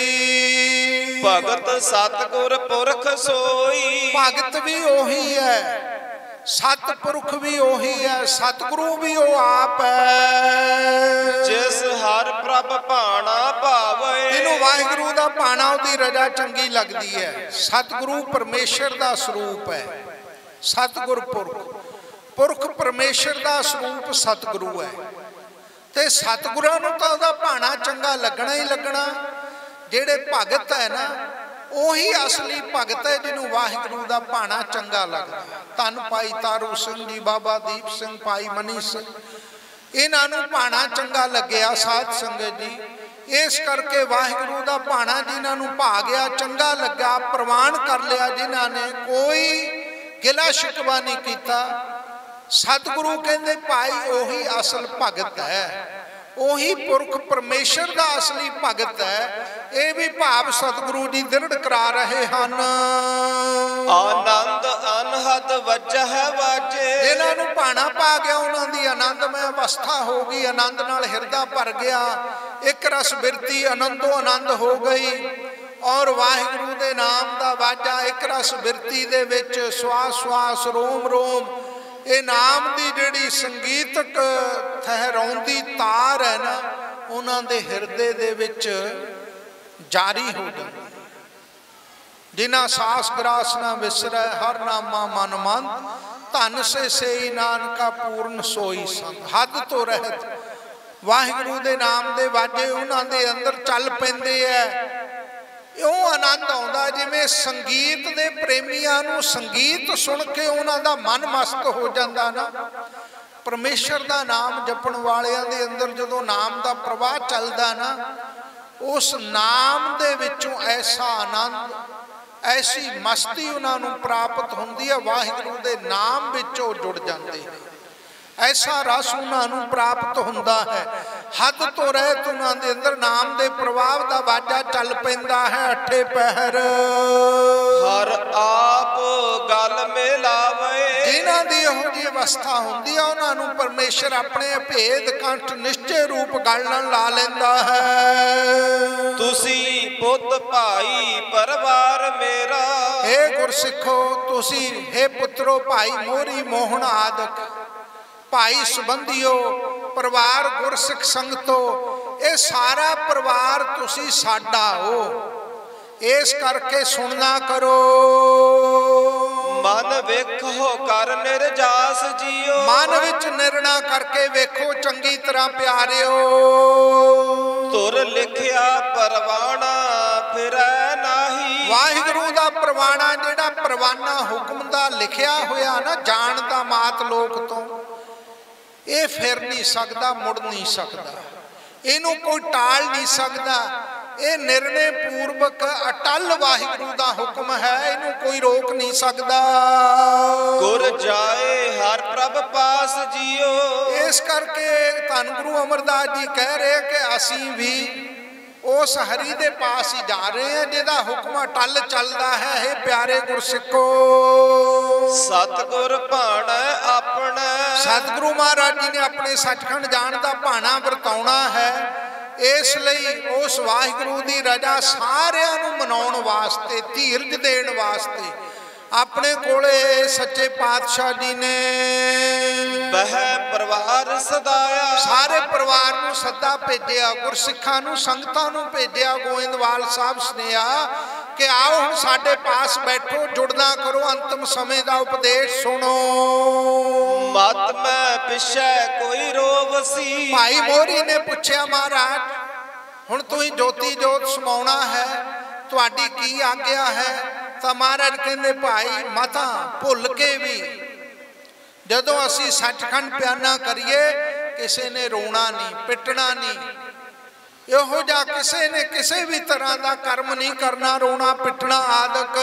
B: भगत सतगुर पुरख सोई।
A: भगत भी ओही है, सतपुरख भी ओही है, सतगुरु भी वो आप है।
B: जिस हर प्रभ भाणा भावे।
A: इनू वाहिगुरु दा भाणा ओदी रजा चंगी लगदी है। सतगुरु परमेश्वर दा स्वरूप है। सतगुर पुरख, पुरख परमेश्वर दा स्वरूप सतगुरु है। ते सतगुरां नूं तां ओदा भाणा चंगा लगना ही लगना। जेड़े भगत है ना, ਉਹੀ असली भगत है जिन्होंने वाहिगुरु का भाणा चंगा लगता। धन भाई तारू सिंह जी, बाबा दीप सिंह, भाई मनी सिंह, इन्हों भाणा चंगा लग्या साध संगत जी। इस करके वाहिगुरु का भाणा जिन्होंने भा गया, चंगा लगा, प्रवान कर लिया, जिन्होंने कोई गिला शिकवा नहीं किया। सतगुरु कहते भाई ओही असल भगत है, ਉਹੀ पुरख परमेश्वर का असली भगत है। ये भी भाव सतगुरु जी दृढ़ करा रहे हैं।
B: आनंद अनहद वजह वाजे।
A: जिन्होंने भाणा पा गया उन्होंने आनंदमय अवस्था हो गई, आनंद नाल हिरदा भर गया, एक रस बिरती आनंदो आनंद हो गई। और वाहिगुरु के नाम का वाजा एक रस बिरती दे विच श्वास श्वास रोम रोम ये नाम की जिहड़ी संगीतक ठहराउंदी तार है ना, उन्होंने हिरदे दे विच जारी हो जाती। जिन्ना सास ग्रास ना विसरै, हर नामा मन मंद, धन से नानका पूर्ण सोई संत। हद तो रहत वाहिगुरु के नाम के वाजे उन्होंने अंदर चल पैंदे है। इउं आनंद आउंदा जिवें संगीत दे प्रेमियां नूं संगीत सुन के उन्हां दा मन मस्त हो जांदा ना। परमेश्वर का नाम जपण वालियां दे अंदर जदों नाम का प्रवाह चलदा ना, उस नाम दे विचों ऐसा आनंद, ऐसी मस्ती उन्हां नूं प्राप्त हुंदी है। वाहिगुरु दे नाम विचों जुड़ जांदे हैं, ऐसा रस उन्होंने प्राप्त होता है। हद तो रहत उन्होंने अंदर नाम के प्रभाव का वाजा चल पैंदा है। अठे पहर
B: हर आप गल मिलावे।
A: जिन्हां दी इहो जी अवस्था हुंदी है, उन्होंने परमेश्वर अपने भेद कंठ निश्चय रूप गल नाल ला लैंदा है।
B: तुसी पुत भाई परिवार मेरा।
A: हे गुरसिखो, तुसी हे पुत्रो भाई मोहरी मोहन आदक, भाई संबंधियो, परिवार गुरसिख संगतो, ये सारा परिवार तुसी साडा हो। इस करके सुनना करो।
B: मन वेखो ਕਰ ਨਿਰਜਾਸ ਜੀਓ।
A: ਮਨ ਵਿੱਚ ਨਿਰਣਾ ਕਰਕੇ ਵੇਖੋ ਚੰਗੀ ਤਰ੍ਹਾਂ ਪਿਆਰਿਓ,
B: ਧੁਰ ਲਿਖਿਆ ਪਰਵਾਣਾ ਫਿਰੈ ਨਾਹੀ।
A: ਵਾਹਿਗੁਰੂ ਦਾ ਪਰਵਾਣਾ ਜਿਹੜਾ ਪਰਵਾਨਾ ਹੁਕਮ ਦਾ ਲਿਖਿਆ ਹੋਇਆ ਨਾ, ਜਾਣ ਦਾ ਮਾਤ ਲੋਕ ਤੋਂ, ਇਹ ਫਿਰ ਨਹੀਂ ਸਕਦਾ, ਮੁੜ ਨਹੀਂ ਸਕਦਾ, ਇਹਨੂੰ ਕੋਈ ਟਾਲ ਨਹੀਂ ਸਕਦਾ। ਇਹ ਨਿਰਣੇ ਪੂਰਵਕ ਅਟਲ ਵਾਹਿਗੁਰੂ ਦਾ ਹੁਕਮ ਹੈ, ਇਹਨੂੰ ਕੋਈ ਰੋਕ ਨਹੀਂ ਸਕਦਾ।
B: ਗੁਰ ਜਾਏ ਹਰ ਪ੍ਰਭ ਪਾਸ ਜੀਓ।
A: ਇਸ ਕਰਕੇ ਧੰਨ ਗੁਰੂ ਅਮਰਦਾਸ ਜੀ ਕਹਿ ਰਹੇ ਕਿ ਅਸੀਂ ਵੀ ਉਸ ਹਰੀ ਦੇ ਪਾਸ ਹੀ ਜਾ ਰਹੇ ਹਾਂ ਜਿਹਦਾ ਹੁਕਮ ਅਟਲ ਚੱਲਦਾ ਹੈ। ਇਹ ਪਿਆਰੇ ਗੁਰਸਿੱਖੋ,
B: ਸਤਿਗੁਰ ਭਾਣਾ ਆਪਣਾ।
A: ਸਤਿਗੁਰੂ ਮਹਾਰਾਜ ਜੀ ਨੇ ਆਪਣੇ ਸੱਚਖੰਡ ਜਾਣ ਦਾ ਭਾਣਾ ਵਰਤਾਉਣਾ ਹੈ। ਇਸ ਲਈ ਉਸ ਵਾਹਿਗੁਰੂ ਦੀ ਰਜ਼ਾ ਸਾਰਿਆਂ ਨੂੰ ਮਨਾਉਣ ਵਾਸਤੇ, ਧੀਰਜ ਦੇਣ ਵਾਸਤੇ ਆਪਣੇ ਕੋਲੇ ਸੱਚੇ ਪਾਤਸ਼ਾਹ ਜੀ ਨੇ
B: ਬਹਿ ਪਰਿਵਾਰ ਸਦਾਇਆ।
A: ਸਾਰੇ ਪਰਿਵਾਰ ਨੂੰ ਸੱਦਾ ਭੇਜਿਆ, ਗੁਰਸਿੱਖਾਂ ਨੂੰ, ਸੰਗਤਾਂ ਨੂੰ ਭੇਜਿਆ। ਗੋਇੰਦਵਾਲ ਸਾਹਿਬ ਸੁਨੇਹਾ ਕਿ ਆਓ ਹੁਣ ਸਾਡੇ ਪਾਸ ਬੈਠੋ, ਜੁੜਨਾ ਕਰੋ, ਅੰਤਮ ਸਮੇਂ ਦਾ ਉਪਦੇਸ਼ ਸੁਣੋ।
B: ਮਤ ਮੈਂ ਪਿਛੈ ਕੋਈ ਰੋਵਸੀ।
A: ਭਾਈ ਮੋਹਰੀ ਨੇ ਪੁੱਛਿਆ, ਮਹਾਰਾਜ ਹੁਣ ਤੁਸੀਂ ਜੋਤੀ ਜੋਤ ਸਮਾਉਣਾ ਹੈ, ਤੁਹਾਡੀ ਕੀ ਆਗਿਆ ਹੈ? ਤਾਂ ਮਹਾਰਾਜ ਕਹਿੰਦੇ, ਭਾਈ ਮਤਾਂ ਭੁੱਲ ਕੇ ਵੀ ਜਦੋਂ ਅਸੀਂ ਸੱਚਖੰਡ ਪਿਆਨਾ ਕਰੀਏ, ਕਿਸੇ ਨੇ ਰੋਣਾ ਨਹੀਂ, ਪਿੱਟਣਾ ਨਹੀਂ, ਇਹੋ ਜਿਹਾ ਕਿਸੇ ਨੇ ਕਿਸੇ ਵੀ ਤਰ੍ਹਾਂ ਦਾ ਕਰਮ ਨਹੀਂ ਕਰਨਾ, ਰੋਣਾ ਪਿੱਟਣਾ ਆਦਿਕ।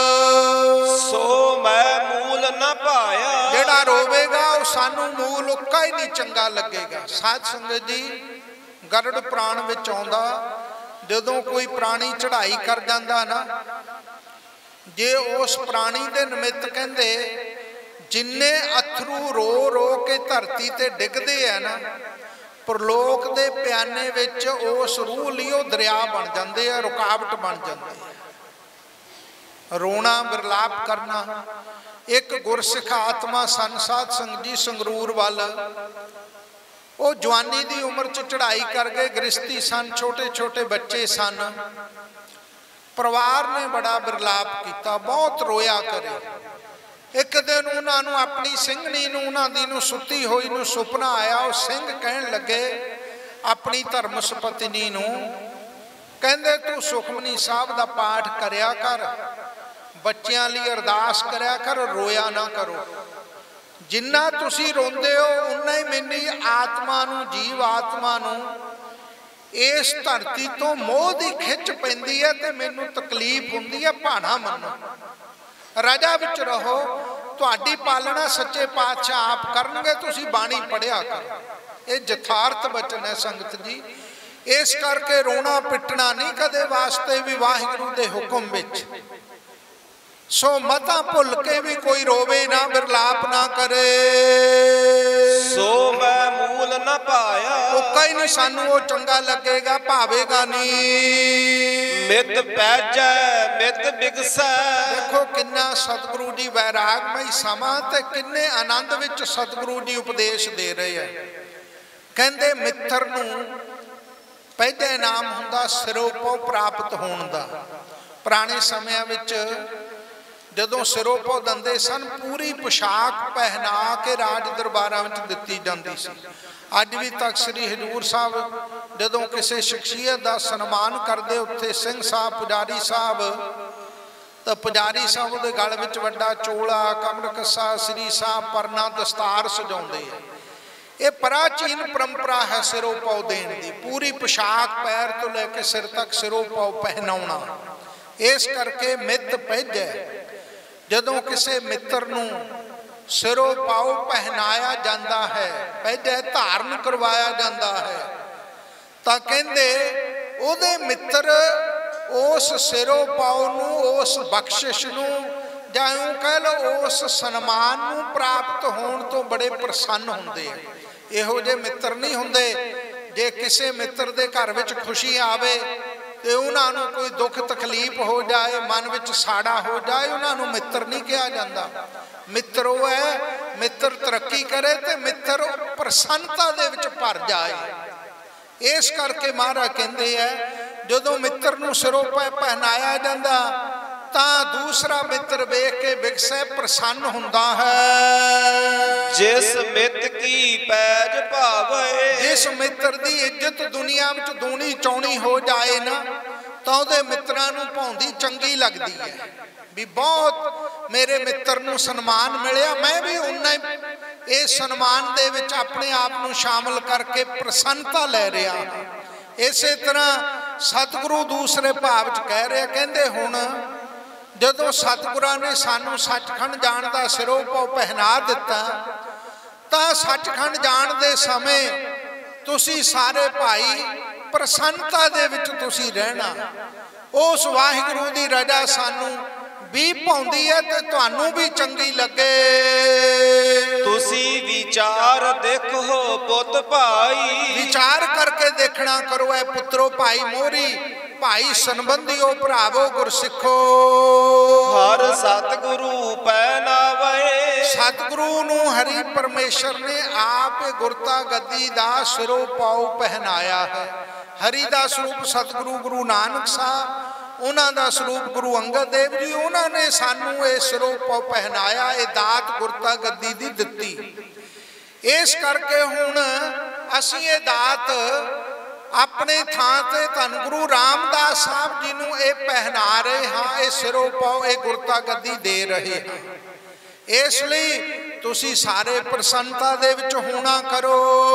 B: ਸੋ ਮੈਂ ਮੂਲ ਨਾ ਪਾਇਆ।
A: ਜਿਹੜਾ ਰੋਵੇਗਾ ਉਹ ਸਾਨੂੰ ਮੂਲ ਉੱਕਾ ਹੀ ਨਹੀਂ ਚੰਗਾ ਲੱਗੇਗਾ। ਸਾਧ ਸੰਗਤ ਜੀ, ਗਰੜ ਪ੍ਰਾਣ ਵਿੱਚ ਆਉਂਦਾ, ਜਦੋਂ ਕੋਈ ਪ੍ਰਾਣੀ ਚੜ੍ਹਾਈ ਕਰ ਜਾਂਦਾ ਨਾ, ਜੇ ਉਸ ਪ੍ਰਾਣੀ ਦੇ ਨਿਮਿਤ ਕਹਿੰਦੇ ਜਿੰਨੇ ਅਥਰੂ ਰੋ ਰੋ ਕੇ ਧਰਤੀ ਤੇ ਡਿੱਗਦੇ ਆ ਨਾ, ਪ੍ਰਲੋਕ ਦੇ ਪਿਆਨੇ ਵਿੱਚ ਉਸ ਰੂਹ ਲਈ ਉਹ ਦਰਿਆ ਬਣ ਜਾਂਦੇ ਆ, ਰੁਕਾਵਟ ਬਣ ਜਾਂਦੀ ਹੈ। ਰੋਣਾ, ਵਿਰਲਾਪ ਕਰਨਾ। ਇੱਕ ਗੁਰਸਿੱਖ ਆਤਮਾ ਸਨ, ਸਾਧ ਸੰਗਤ ਜੀ, ਸੰਗਰੂਰ ਵੱਲ, ਉਹ ਜਵਾਨੀ ਦੀ ਉਮਰ 'ਚ ਚੜ੍ਹਾਈ ਕਰ ਗਏ, ਗ੍ਰਸਤੀ ਸਨ, ਛੋਟੇ ਛੋਟੇ ਬੱਚੇ ਸਨ। ਪਰਿਵਾਰ ਨੇ ਬੜਾ ਵਿਰਲਾਪ ਕੀਤਾ, ਬਹੁਤ ਰੋਇਆ ਕਰੇ। ਇੱਕ ਦਿਨ ਉਹਨਾਂ ਨੂੰ ਆਪਣੀ ਸਿੰਘਣੀ ਨੂੰ, ਉਹਨਾਂ ਦੀ ਨੂੰ ਸੁੱਤੀ ਹੋਈ ਨੂੰ ਸੁਪਨਾ ਆਇਆ। ਉਹ ਸਿੰਘ ਕਹਿਣ ਲੱਗੇ ਆਪਣੀ ਧਰਮ ਸੁਪਤਨੀ ਨੂੰ, ਕਹਿੰਦੇ ਤੂੰ ਸੁਖਮਨੀ ਸਾਹਿਬ ਦਾ ਪਾਠ ਕਰਿਆ ਕਰ, ਬੱਚਿਆਂ ਲਈ ਅਰਦਾਸ ਕਰਿਆ ਕਰ, ਰੋਇਆ ਨਾ ਕਰੋ। ਜਿੰਨਾ ਤੁਸੀਂ ਰੋਂਦੇ ਹੋ ਉਨਾ ਹੀ ਮੇਰੀ ਆਤਮਾ ਨੂੰ, ਜੀਵ ਆਤਮਾ ਨੂੰ ਇਸ ਧਰਤੀ ਤੋਂ ਮੋਹ ਦੀ ਖਿੱਚ ਪੈਂਦੀ ਹੈ ਤੇ ਮੈਨੂੰ ਤਕਲੀਫ ਹੁੰਦੀ ਹੈ। ਭਾਣਾ ਮੰਨੋ, ਰਜਾ ਵਿੱਚ ਰਹੋ, ਤੁਹਾਡੀ ਪਾਲਣਾ ਸੱਚੇ ਪਾਤਸ਼ਾਹ ਆਪ ਕਰਨਗੇ। ਤੁਸੀਂ ਬਾਣੀ ਪੜ੍ਹਿਆ ਕਰੋ। ਇਹ ਯਥਾਰਥ ਬਚਨ ਹੈ ਸੰਗਤ ਜੀ। ਇਸ ਕਰਕੇ ਰੋਣਾ ਪਿੱਟਣਾ ਨਹੀਂ ਕਦੇ ਵਾਸਤੇ ਵੀ ਵਾਹਿਗੁਰੂ ਦੇ ਹੁਕਮ ਵਿੱਚ। ਸੋ ਮਤਾਂ ਭੁੱਲ ਕੇ ਵੀ ਕੋਈ ਰੋਵੇ ਨਾ, ਵਿਰਲਾਪ ਨਾ ਕਰੇ।
B: ਸੋ ਮੈਂ ਮੂਲ ਨਾ ਪਾਇਆ।
A: ਉੱਕਾ ਹੀ ਨਹੀਂ ਸਾਨੂੰ ਉਹ ਚੰਗਾ ਲੱਗੇਗਾ, ਭਾਵੇਗਾ ਨਹੀਂ।
B: ਮਿਤ ਪੈਜੈ ਮਿਤ ਬਿਗਸੈ।
A: ਦੇਖੋ ਕਿੰਨਾ ਸਤਿਗੁਰੂ ਜੀ ਵੈਰਾਗਮਈ ਸਮਾਂ ਤੇ ਕਿੰਨੇ ਆਨੰਦ ਵਿੱਚ ਸਤਿਗੁਰੂ ਜੀ ਉਪਦੇਸ਼ ਦੇ ਰਹੇ ਆ। ਕਹਿੰਦੇ ਮਿੱਤਰ ਨੂੰ ਪਹਿਲਾ ਇਨਾਮ ਹੁੰਦਾ ਸਿਰੋਪੋ ਪ੍ਰਾਪਤ ਹੋਣ ਦਾ। ਪੁਰਾਣੇ ਸਮਿਆਂ ਵਿੱਚ ਜਦੋਂ ਸਿਰੋਪੋ ਦਿੰਦੇ ਸਨ, ਪੂਰੀ ਪੋਸ਼ਾਕ ਪਹਿਨਾ ਕੇ ਰਾਜ ਦਰਬਾਰਾਂ ਵਿੱਚ ਦਿੱਤੀ ਜਾਂਦੀ ਸੀ। ਅੱਜ ਵੀ ਤੱਕ ਸ੍ਰੀ ਹਜ਼ੂਰ ਸਾਹਿਬ ਜਦੋਂ ਕਿਸੇ ਸ਼ਖਸੀਅਤ ਦਾ ਸਨਮਾਨ ਕਰਦੇ, ਉੱਥੇ ਸਿੰਘ ਸਾਹਿਬ, ਪੁਜਾਰੀ ਸਾਹਿਬ, ਤਾਂ ਪੁਜਾਰੀ ਸਾਹਿਬ ਉਹਦੇ ਗਲ ਵਿੱਚ ਵੱਡਾ ਚੋਲਾ, ਕਮਰ ਕੱਸਾ, ਸ੍ਰੀ ਸਾਹਿਬ, ਪਰਨਾ, ਦਸਤਾਰ ਸਜਾਉਂਦੇ ਆ। ਇਹ ਪ੍ਰਾਚੀਨ ਪਰੰਪਰਾ ਹੈ ਸਿਰੋਪਾਉ ਦੇਣ ਦੀ। ਪੂਰੀ ਪੋਸ਼ਾਕ ਪੈਰ ਤੋਂ ਲੈ ਕੇ ਸਿਰ ਤੱਕ ਸਿਰੋਪਾਉ ਪਹਿਨਾਉਣਾ। ਇਸ ਕਰਕੇ ਮਿੱਤ ਪਹਿਜੈ, ਜਦੋਂ ਕਿਸੇ ਮਿੱਤਰ ਨੂੰ ਸਿਰੋਂ ਪਾਉ ਪਹਿਨਾਇਆ ਜਾਂਦਾ ਹੈ, ਪਹਿਜੈ ਧਾਰਨ ਕਰਵਾਇਆ ਜਾਂਦਾ ਹੈ, ਤਾਂ ਕਹਿੰਦੇ ਉਹਦੇ ਮਿੱਤਰ ਉਸ ਸਿਰੋਂ ਪਾਉ ਨੂੰ, ਉਸ ਬਖਸ਼ਿਸ਼ ਨੂੰ, ਜਾਂ ਇਉਂ ਕਹਿ ਲਓ ਉਸ ਸਨਮਾਨ ਨੂੰ ਪ੍ਰਾਪਤ ਹੋਣ ਤੋਂ ਬੜੇ ਪ੍ਰਸੰਨ ਹੁੰਦੇ ਆ। ਇਹੋ ਜਿਹੇ ਮਿੱਤਰ ਨਹੀਂ ਹੁੰਦੇ। ਜੇ ਕਿਸੇ ਮਿੱਤਰ ਦੇ ਘਰ ਵਿੱਚ ਖੁਸ਼ੀ ਆਵੇ ਤੇ ਉਹਨਾਂ ਨੂੰ ਕੋਈ ਦੁੱਖ ਤਕਲੀਫ ਹੋ ਜਾਏ, ਮਨ ਵਿੱਚ ਸਾੜਾ ਹੋ ਜਾਏ, ਉਹਨਾਂ ਨੂੰ ਮਿੱਤਰ ਨਹੀਂ ਕਿਹਾ ਜਾਂਦਾ। ਮਿੱਤਰ ਉਹ ਹੈ, ਮਿੱਤਰ ਤਰੱਕੀ ਕਰੇ ਤੇ ਮਿੱਤਰ ਪ੍ਰਸੰਨਤਾ ਦੇ ਵਿੱਚ ਭਰ ਜਾਏ। ਇਸ ਕਰਕੇ ਮਹਾਰਾਜ ਕਹਿੰਦੇ ਹੈ, ਜਦੋਂ ਮਿੱਤਰ ਨੂੰ ਸਿਰੋਂ ਪਹਿਨਾਇਆ ਜਾਂਦਾ ਤਾਂ ਦੂਸਰਾ ਮਿੱਤਰ ਵੇਖ ਕੇ ਵਿਗਸੈ ਪ੍ਰਸੰਨ ਹੁੰਦਾ ਹੈ।
B: ਜਿਸ ਮਿੱਤ ਕੀ ਪੈਜ ਭਾਵੇ,
A: ਜਿਸ ਮਿੱਤਰ ਦੀ ਇੱਜ਼ਤ ਦੁਨੀਆ ਵਿੱਚ ਦੂਣੀ ਚੌਣੀ ਹੋ ਜਾਏ ਨਾ ਤਾਂ ਉਹਦੇ ਮਿੱਤਰਾਂ ਨੂੰ ਭਾਉਂਦੀ ਚੰਗੀ ਲੱਗਦੀ ਹੈ ਵੀ ਬਹੁਤ ਮੇਰੇ ਮਿੱਤਰ ਨੂੰ ਸਨਮਾਨ ਮਿਲਿਆ, ਮੈਂ ਵੀ ਉਨਾ ਹੀ ਇਸ ਸਨਮਾਨ ਦੇ ਵਿੱਚ ਆਪਣੇ ਆਪ ਨੂੰ ਸ਼ਾਮਲ ਕਰਕੇ ਪ੍ਰਸੰਨਤਾ ਲੈ ਰਿਹਾ ਹਾਂ। ਇਸੇ ਤਰ੍ਹਾਂ ਸਤਿਗੁਰੂ ਦੂਸਰੇ ਭਾਵ 'ਚ ਕਹਿ ਰਿਹਾ, ਕਹਿੰਦੇ ਹੁਣ ਜਦੋਂ ਸਤਿਗੁਰਾਂ ਨੇ ਸਾਨੂੰ ਸੱਚਖੰਡ ਜਾਣ ਦਾ ਸਿਰੋਂ ਪਾਉ ਪਹਿਨਾ ਦਿੱਤਾ ਤਾਂ ਸੱਚਖੰਡ ਜਾਣ ਦੇ ਸਮੇਂ ਤੁਸੀਂ ਸਾਰੇ ਭਾਈ ਪ੍ਰਸੰਨਤਾ ਦੇ ਵਿੱਚ ਤੁਸੀਂ ਰਹਿਣਾ। ਉਸ ਵਾਹਿਗੁਰੂ ਦੀ ਰਜ਼ਾ ਸਾਨੂੰ ਵੀ ਪਾਉਂਦੀ ਹੈ ਤੇ ਤੁਹਾਨੂੰ ਵੀ ਚੰਗੀ ਲੱਗੇ।
B: ਤੁਸੀਂ ਵਿਚਾਰ ਦੇਖੋ ਪੁੱਤ ਭਾਈ,
A: ਵਿਚਾਰ ਕਰਕੇ ਦੇਖਣਾ ਕਰੋ ਐ ਪੁੱਤਰੋ ਭਾਈ ਮੋਹਰੀ, ਭਾਈ ਸੰਬੰਧੀਓ, ਭਰਾਵੋ, ਗੁਰਸਿੱਖੋ।
B: ਹਰ ਸਤਿਗੁਰੂ ਪਹਿਨਾਵੇ,
A: ਸਤਿਗੁਰੂ ਨੂੰ ਹਰੀ ਪਰਮੇਸ਼ਰ ਨੇ ਆਪ ਗੁਰਤਾ ਗੱਦੀ ਦਾ ਸਿਰੋਂ ਪਾਉ ਪਹਿਨਾਇਆ ਹੈ। ਹਰੀ ਦਾ ਸਰੂਪ ਸਤਿਗੁਰੂ ਗੁਰੂ ਨਾਨਕ ਸਾਹਿਬ, ਉਹਨਾਂ ਦਾ ਸਰੂਪ ਗੁਰੂ ਅੰਗਦ ਦੇਵ ਜੀ, ਉਹਨਾਂ ਨੇ ਸਾਨੂੰ ਇਹ ਸਿਰੋਂ ਪਾਉ ਪਹਿਨਾਇਆ, ਇਹ ਦਾਤ ਗੁਰਤਾ ਗੱਦੀ ਦੀ ਦਿੱਤੀ। ਇਸ ਕਰਕੇ ਹੁਣ ਅਸੀਂ ਇਹ ਦਾਤ ਆਪਣੇ ਥਾਂ ਤੇ ਧੰਨ ਗੁਰੂ ਰਾਮਦਾਸ ਸਾਹਿਬ ਜੀ ਨੂੰ ਇਹ ਪਹਿਨਾ ਰਹੇ ਹਾਂ, ਇਹ ਸਿਰੋਂ ਪਾਉ, ਇਹ ਗੁਰਤਾ ਗੱਦੀ ਦੇ ਰਹੇ ਹਾਂ। ਇਸ ਲਈ ਤੁਸੀਂ ਸਾਰੇ ਪ੍ਰਸੰਨਤਾ ਦੇ ਵਿੱਚ ਹੋਣਾ ਕਰੋ।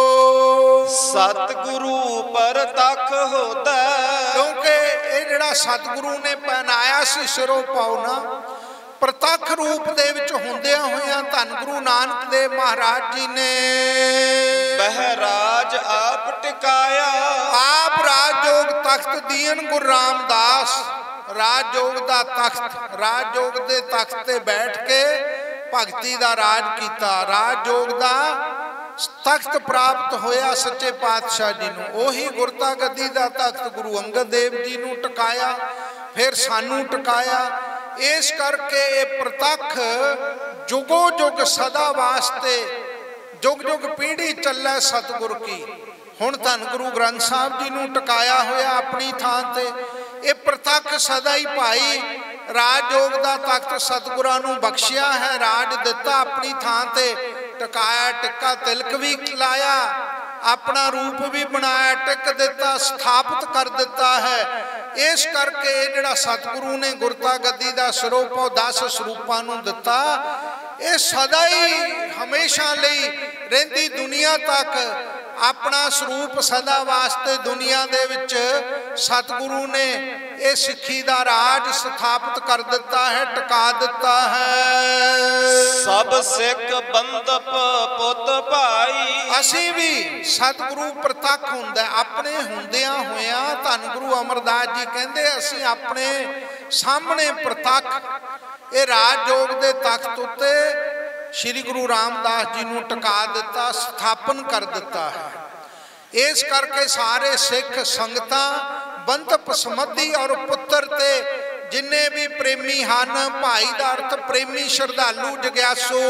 B: ਸਤਿਗੁਰੂ ਪਰਤਖ ਹੋਦਾ,
A: ਕਿਉਂਕਿ ਇਹ ਜਿਹੜਾ ਸਤਿਗੁਰੂ ਨੇ ਪਹਿਨਾਇਆ ਸੀ ਸਿਰੋਂ ਪਾਉ ਨਾ, ਪ੍ਰਤੱਖ ਰੂਪ ਦੇ ਵਿੱਚ ਹੁੰਦਿਆਂ ਹੋਇਆਂ ਧੰਨ ਗੁਰੂ ਨਾਨਕ ਦੇਵ ਮਹਾਰਾਜ ਜੀ ਨੇ
B: ਬਹਿਰਾਜ ਆਪ ਟਿਕਾਇਆ।
A: ਆਪ ਰਾਜਯੋਗ ਤਖਤ ਦੀਨ ਗੁਰੂ ਰਾਮਦਾਸ, ਰਾਜਯੋਗ ਦਾ ਤਖਤ, ਰਾਜਯੋਗ ਦੇ ਤਖਤ ਤੇ ਬੈਠ ਕੇ ਭਗਤੀ ਦਾ ਰਾਜ ਕੀਤਾ। ਰਾਜਯੋਗ ਦਾ ਤਖਤ ਪ੍ਰਾਪਤ ਹੋਇਆ ਸੱਚੇ ਪਾਤਸ਼ਾਹ ਜੀ ਨੂੰ, ਉਹੀ ਗੁਰਤਾ ਗੱਦੀ ਦਾ ਤਖਤ ਗੁਰੂ ਅੰਗਦ ਦੇਵ ਜੀ ਨੂੰ ਟਿਕਾਇਆ, ਫਿਰ ਸਾਨੂੰ ਟਿਕਾਇਆ। ਇਸ ਕਰਕੇ ਇਹ ਪ੍ਰਤੱਖ ਜੁਗੋ ਜੁਗ ਸਦਾ ਵਾਸਤੇ ਜੁਗ ਜੁਗ ਪੀੜ੍ਹੀ ਚੱਲੇ ਸਤਿਗੁਰ ਕੀ। ਹੁਣ ਧੰਨ ਗੁਰੂ ਗ੍ਰੰਥ ਸਾਹਿਬ ਜੀ ਨੂੰ ਟਿਕਾਇਆ ਹੋਇਆ ਆਪਣੀ ਥਾਂ ਤੇ, ਇਹ ਪ੍ਰਤੱਖ ਸਦਾ ਹੀ ਭਾਈ ਰਾਜਯੋਗ ਦਾ ਤਖਤ ਸਤਿਗੁਰਾਂ ਨੂੰ ਬਖਸ਼ਿਆ ਹੈ, ਰਾਜ ਦਿੱਤਾ ਆਪਣੀ ਥਾਂ ਤੇ, ਟਿਕਾਇਆ, ਟਿੱਕਾ ਤਿਲਕ ਵੀ ਲਾਇਆ, ਆਪਣਾ ਰੂਪ ਵੀ ਬਣਾਇਆ, ਟਿਕ ਦਿੱਤਾ, ਸਥਾਪਿਤ ਕਰ ਦਿੱਤਾ ਹੈ। ਇਸ ਕਰਕੇ ਇਹ ਜਿਹੜਾ ਸਤਿਗੁਰੂ ਨੇ ਗੁਰਤਾ ਗੱਦੀ ਦਾ ਸਿਰੋਂ ਪਾਉ 10 ਸਰੂਪਾਂ ਨੂੰ ਦਿੱਤਾ, ਇਹ ਸਦਾ ਹੀ ਹਮੇਸ਼ਾ ਲਈ ਰਹਿੰਦੀ ਦੁਨੀਆ ਤੱਕ ਆਪਣਾ ਸਰੂਪ ਸਦਾ ਵਾਸਤੇ ਦੁਨੀਆ ਦੇ ਵਿੱਚ ਸਤਿਗੁਰੂ ਨੇ ਇਹ ਸਿੱਖੀ ਦਾ ਰਾਜ ਸਥਾਪਿਤ ਕਰ ਦਿੱਤਾ ਹੈ, ਟਿਕਾ ਦਿੱਤਾ ਹੈ।
B: ਸਭ ਸਿੱਖ ਬੰਦਪ ਪੁੱਤ ਭਾਈ, ਅਸੀਂ
A: ਵੀ ਸਤਿਗੁਰੂ ਪ੍ਰਤੱਖ ਹੁੰਦਾ ਆਪਣੇ ਹੁੰਦਿਆਂ ਹੋਇਆਂ ਧੰਨ ਗੁਰੂ ਅਮਰਦਾਸ ਜੀ ਕਹਿੰਦੇ ਅਸੀਂ ਆਪਣੇ ਸਾਹਮਣੇ ਪ੍ਰਤੱਖ ਇਹ ਰਾਜਯੋਗ ਦੇ ਤਖਤ ਉੱਤੇ ਸ਼੍ਰੀ ਗੁਰੂ ਰਾਮਦਾਸ ਜੀ ਨੂੰ ਟਿਕਾ ਦਿੱਤਾ, ਸਥਾਪਨ ਕਰ ਦਿੱਤਾ ਹੈ। ਇਸ ਕਰਕੇ ਸਾਰੇ ਸਿੱਖ ਸੰਗਤਾਂ ਬੰਦਪ ਸਮੱਧੀ ਔਰ ਪੁੱਤਰ ਤੇ ਜਿੰਨੇ ਵੀ ਪ੍ਰੇਮੀ ਹਨ, ਭਾਈ ਦਾ ਅਰਥ ਪ੍ਰੇਮੀ, ਸ਼ਰਧਾਲੂ, ਜਗਿਆਸੂ,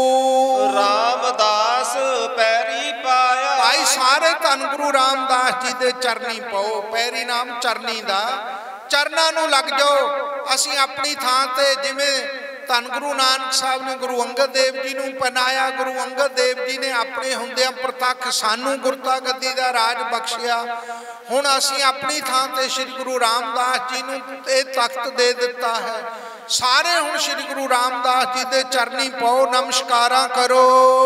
B: ਰਾਮਦਾਸ ਪੈਰੀ ਪਾਇਆ।
A: ਭਾਈ ਸਾਰੇ ਧੰਨ ਗੁਰੂ ਰਾਮਦਾਸ ਜੀ ਦੇ ਚਰਨੀ ਪਾਓ, ਪੈਰੀ ਨਾਮ ਚਰਨੀ ਦਾ, ਚਰਨਾਂ ਨੂੰ ਲੱਗ ਜਾਓ। ਅਸੀਂ ਆਪਣੀ ਥਾਂ ਤੇ ਜਿਵੇਂ ਧੰਨ ਗੁਰੂ ਨਾਨਕ ਸਾਹਿਬ ਨੇ ਗੁਰੂ ਅੰਗਦ ਦੇਵ ਜੀ ਨੂੰ ਪਹਿਨਾਇਆ, ਗੁਰੂ ਅੰਗਦ ਦੇਵ ਜੀ ਨੇ ਆਪਣੇ ਹੁੰਦਿਆਂ ਪ੍ਰਤੱਖ ਸਾਨੂੰ ਗੁਰਤਾ ਗੱਦੀ ਦਾ ਰਾਜ ਬਖਸ਼ਿਆ। ਹੁਣ ਅਸੀਂ ਆਪਣੀ ਥਾਂ ਤੇ ਸ਼੍ਰੀ ਗੁਰੂ ਰਾਮਦਾਸ ਜੀ ਨੂੰ ਇਹ ਤਖਤ ਦੇ ਦਿੱਤਾ ਹੈ। ਸਾਰੇ ਹੁਣ ਸ਼੍ਰੀ ਗੁਰੂ ਰਾਮਦਾਸ ਜੀ ਦੇ ਚਰਨੀ ਪਾਓ, ਨਮਸਕਾਰਾਂ ਕਰੋ।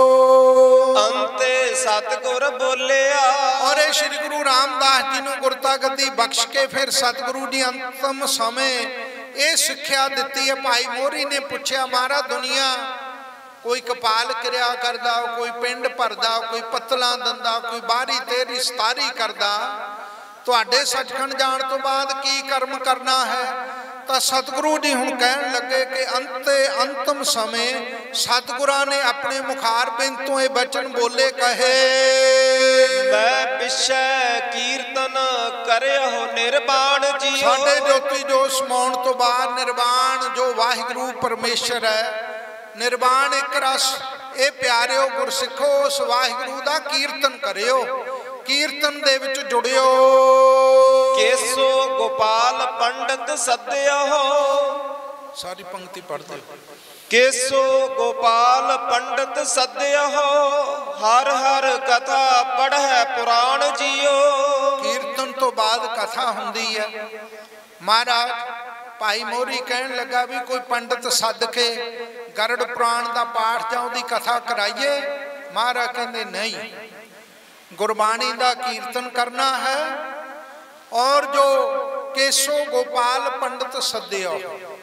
B: ਅੰਤੇ ਸਤਿਗੁਰ ਬੋਲਿਆ,
A: ਔਰ ਇਹ ਸ਼੍ਰੀ ਗੁਰੂ ਰਾਮਦਾਸ ਜੀ ਨੂੰ ਗੁਰਤਾ ਗੱਦੀ ਬਖਸ਼ ਕੇ ਫਿਰ ਸਤਿਗੁਰੂ ਜੀ ਅੰਤਮ ਸਮੇਂ ਇਹ ਸਿੱਖਿਆ ਦਿੱਤੀ ਹੈ। ਭਾਈ ਮੋਹਰੀ ਨੇ ਪੁੱਛਿਆ, ਮਹਾਰਾਜ ਦੁਨੀਆ ਕੋਈ ਕਪਾਲ ਕਿਰਿਆ ਕਰਦਾ, ਕੋਈ ਪਿੰਡ ਭਰਦਾ, ਕੋਈ ਪੱਤਲਾਂ ਦਿੰਦਾ, ਕੋਈ ਬਾਹਰੀ ਤੇਰੀ ਸਤਾਰੀ ਕਰਦਾ, ਤੁਹਾਡੇ ਸੱਚਖੰਡ ਜਾਣ ਤੋਂ ਬਾਅਦ ਕੀ ਕਰਮ ਕਰਨਾ ਹੈ? ਤਾਂ ਸਤਿਗੁਰੂ ਜੀ ਹੁਣ ਕਹਿਣ ਲੱਗੇ ਕਿ ਅੰਤਮ ਸਮੇਂ ਸਤਿਗੁਰਾਂ ਨੇ ਆਪਣੇ ਮੁਖਾਰ ਬਿੰਦ ਤੋਂ ਇਹ ਬਚਨ ਬੋਲੇ, ਕਹੇ
B: ਮੈਂ ਪਿਛੈ ਕੀਰਤਨ ਕਰਿਓ ਨਿਰਵਾਣ ਜੀਓ।
A: ਸਾਡੇ ਜੋਤੀ ਜੋ ਸਮਾਉਣ ਤੋਂ ਬਾਅਦ ਨਿਰਵਾਣ ਜੋ ਵਾਹਿਗੁਰੂ ਪਰਮੇਸ਼ਰ ਹੈ, ਨਿਰਵਾਣ ਇੱਕ ਰਸ, ਇਹ ਪਿਆਰਿਓ ਗੁਰਸਿੱਖੋ ਉਸ ਵਾਹਿਗੁਰੂ ਦਾ ਕੀਰਤਨ ਕਰਿਓ, ਕੀਰਤਨ ਦੇ ਵਿੱਚ ਜੁੜਿਓ।
B: ਕੇਸੋ ਗੋਪਾਲ ਪੰਡਤ ਸੱਦਿਓ,
A: सारी पंक्ति पढ़ते।
B: केसो गोपाल पंडित सद्यो, हर हर कथा पढ़ै पुराण जियो।
A: कीर्तन तो बाद कथा हुंदी है। महाराज भाई मोरी कहन लगा भी कोई पंडित सद के गरुड़ पुराण का पाठ जां उहदी कथा कराइए। महाराज कहंदे नहीं, गुरबाणी का कीर्तन करना है। और जो केसो गोपाल पंडित सद्यो,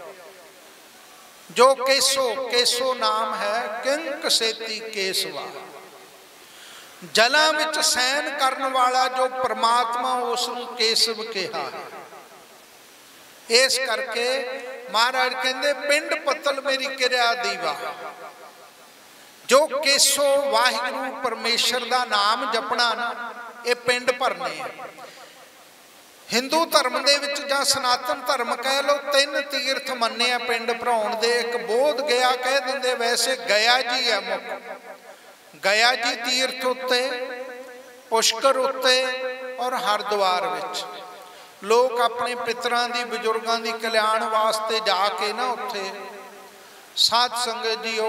A: जो केसो, केसो नाम है किंक सेती केसवा, जलां विच सैन करन वाला जो परमात्मा उसनूं केसव कहा है। इस करके महाराज कहंदे पिंड पत्तल मेरी किरिया दीवा। जो केसो वाहिगुरू परमेश्वर का नाम जपना ना, ये पिंड भरने है। हिंदू धर्म दे विच जां सनातन धर्म कह लो, 3 तीर्थ मन्ने पिंड भराउण दे। एक बोध गया कह दिंदे, वैसे गया जी है मुख। गया जी तीर्थ उत्ते, पुष्कर उत्ते और हरिद्वार विच लोग अपने पितरां दी बजुर्गां दी कल्याण वास्ते जाके ना उत्थे साध संगत जी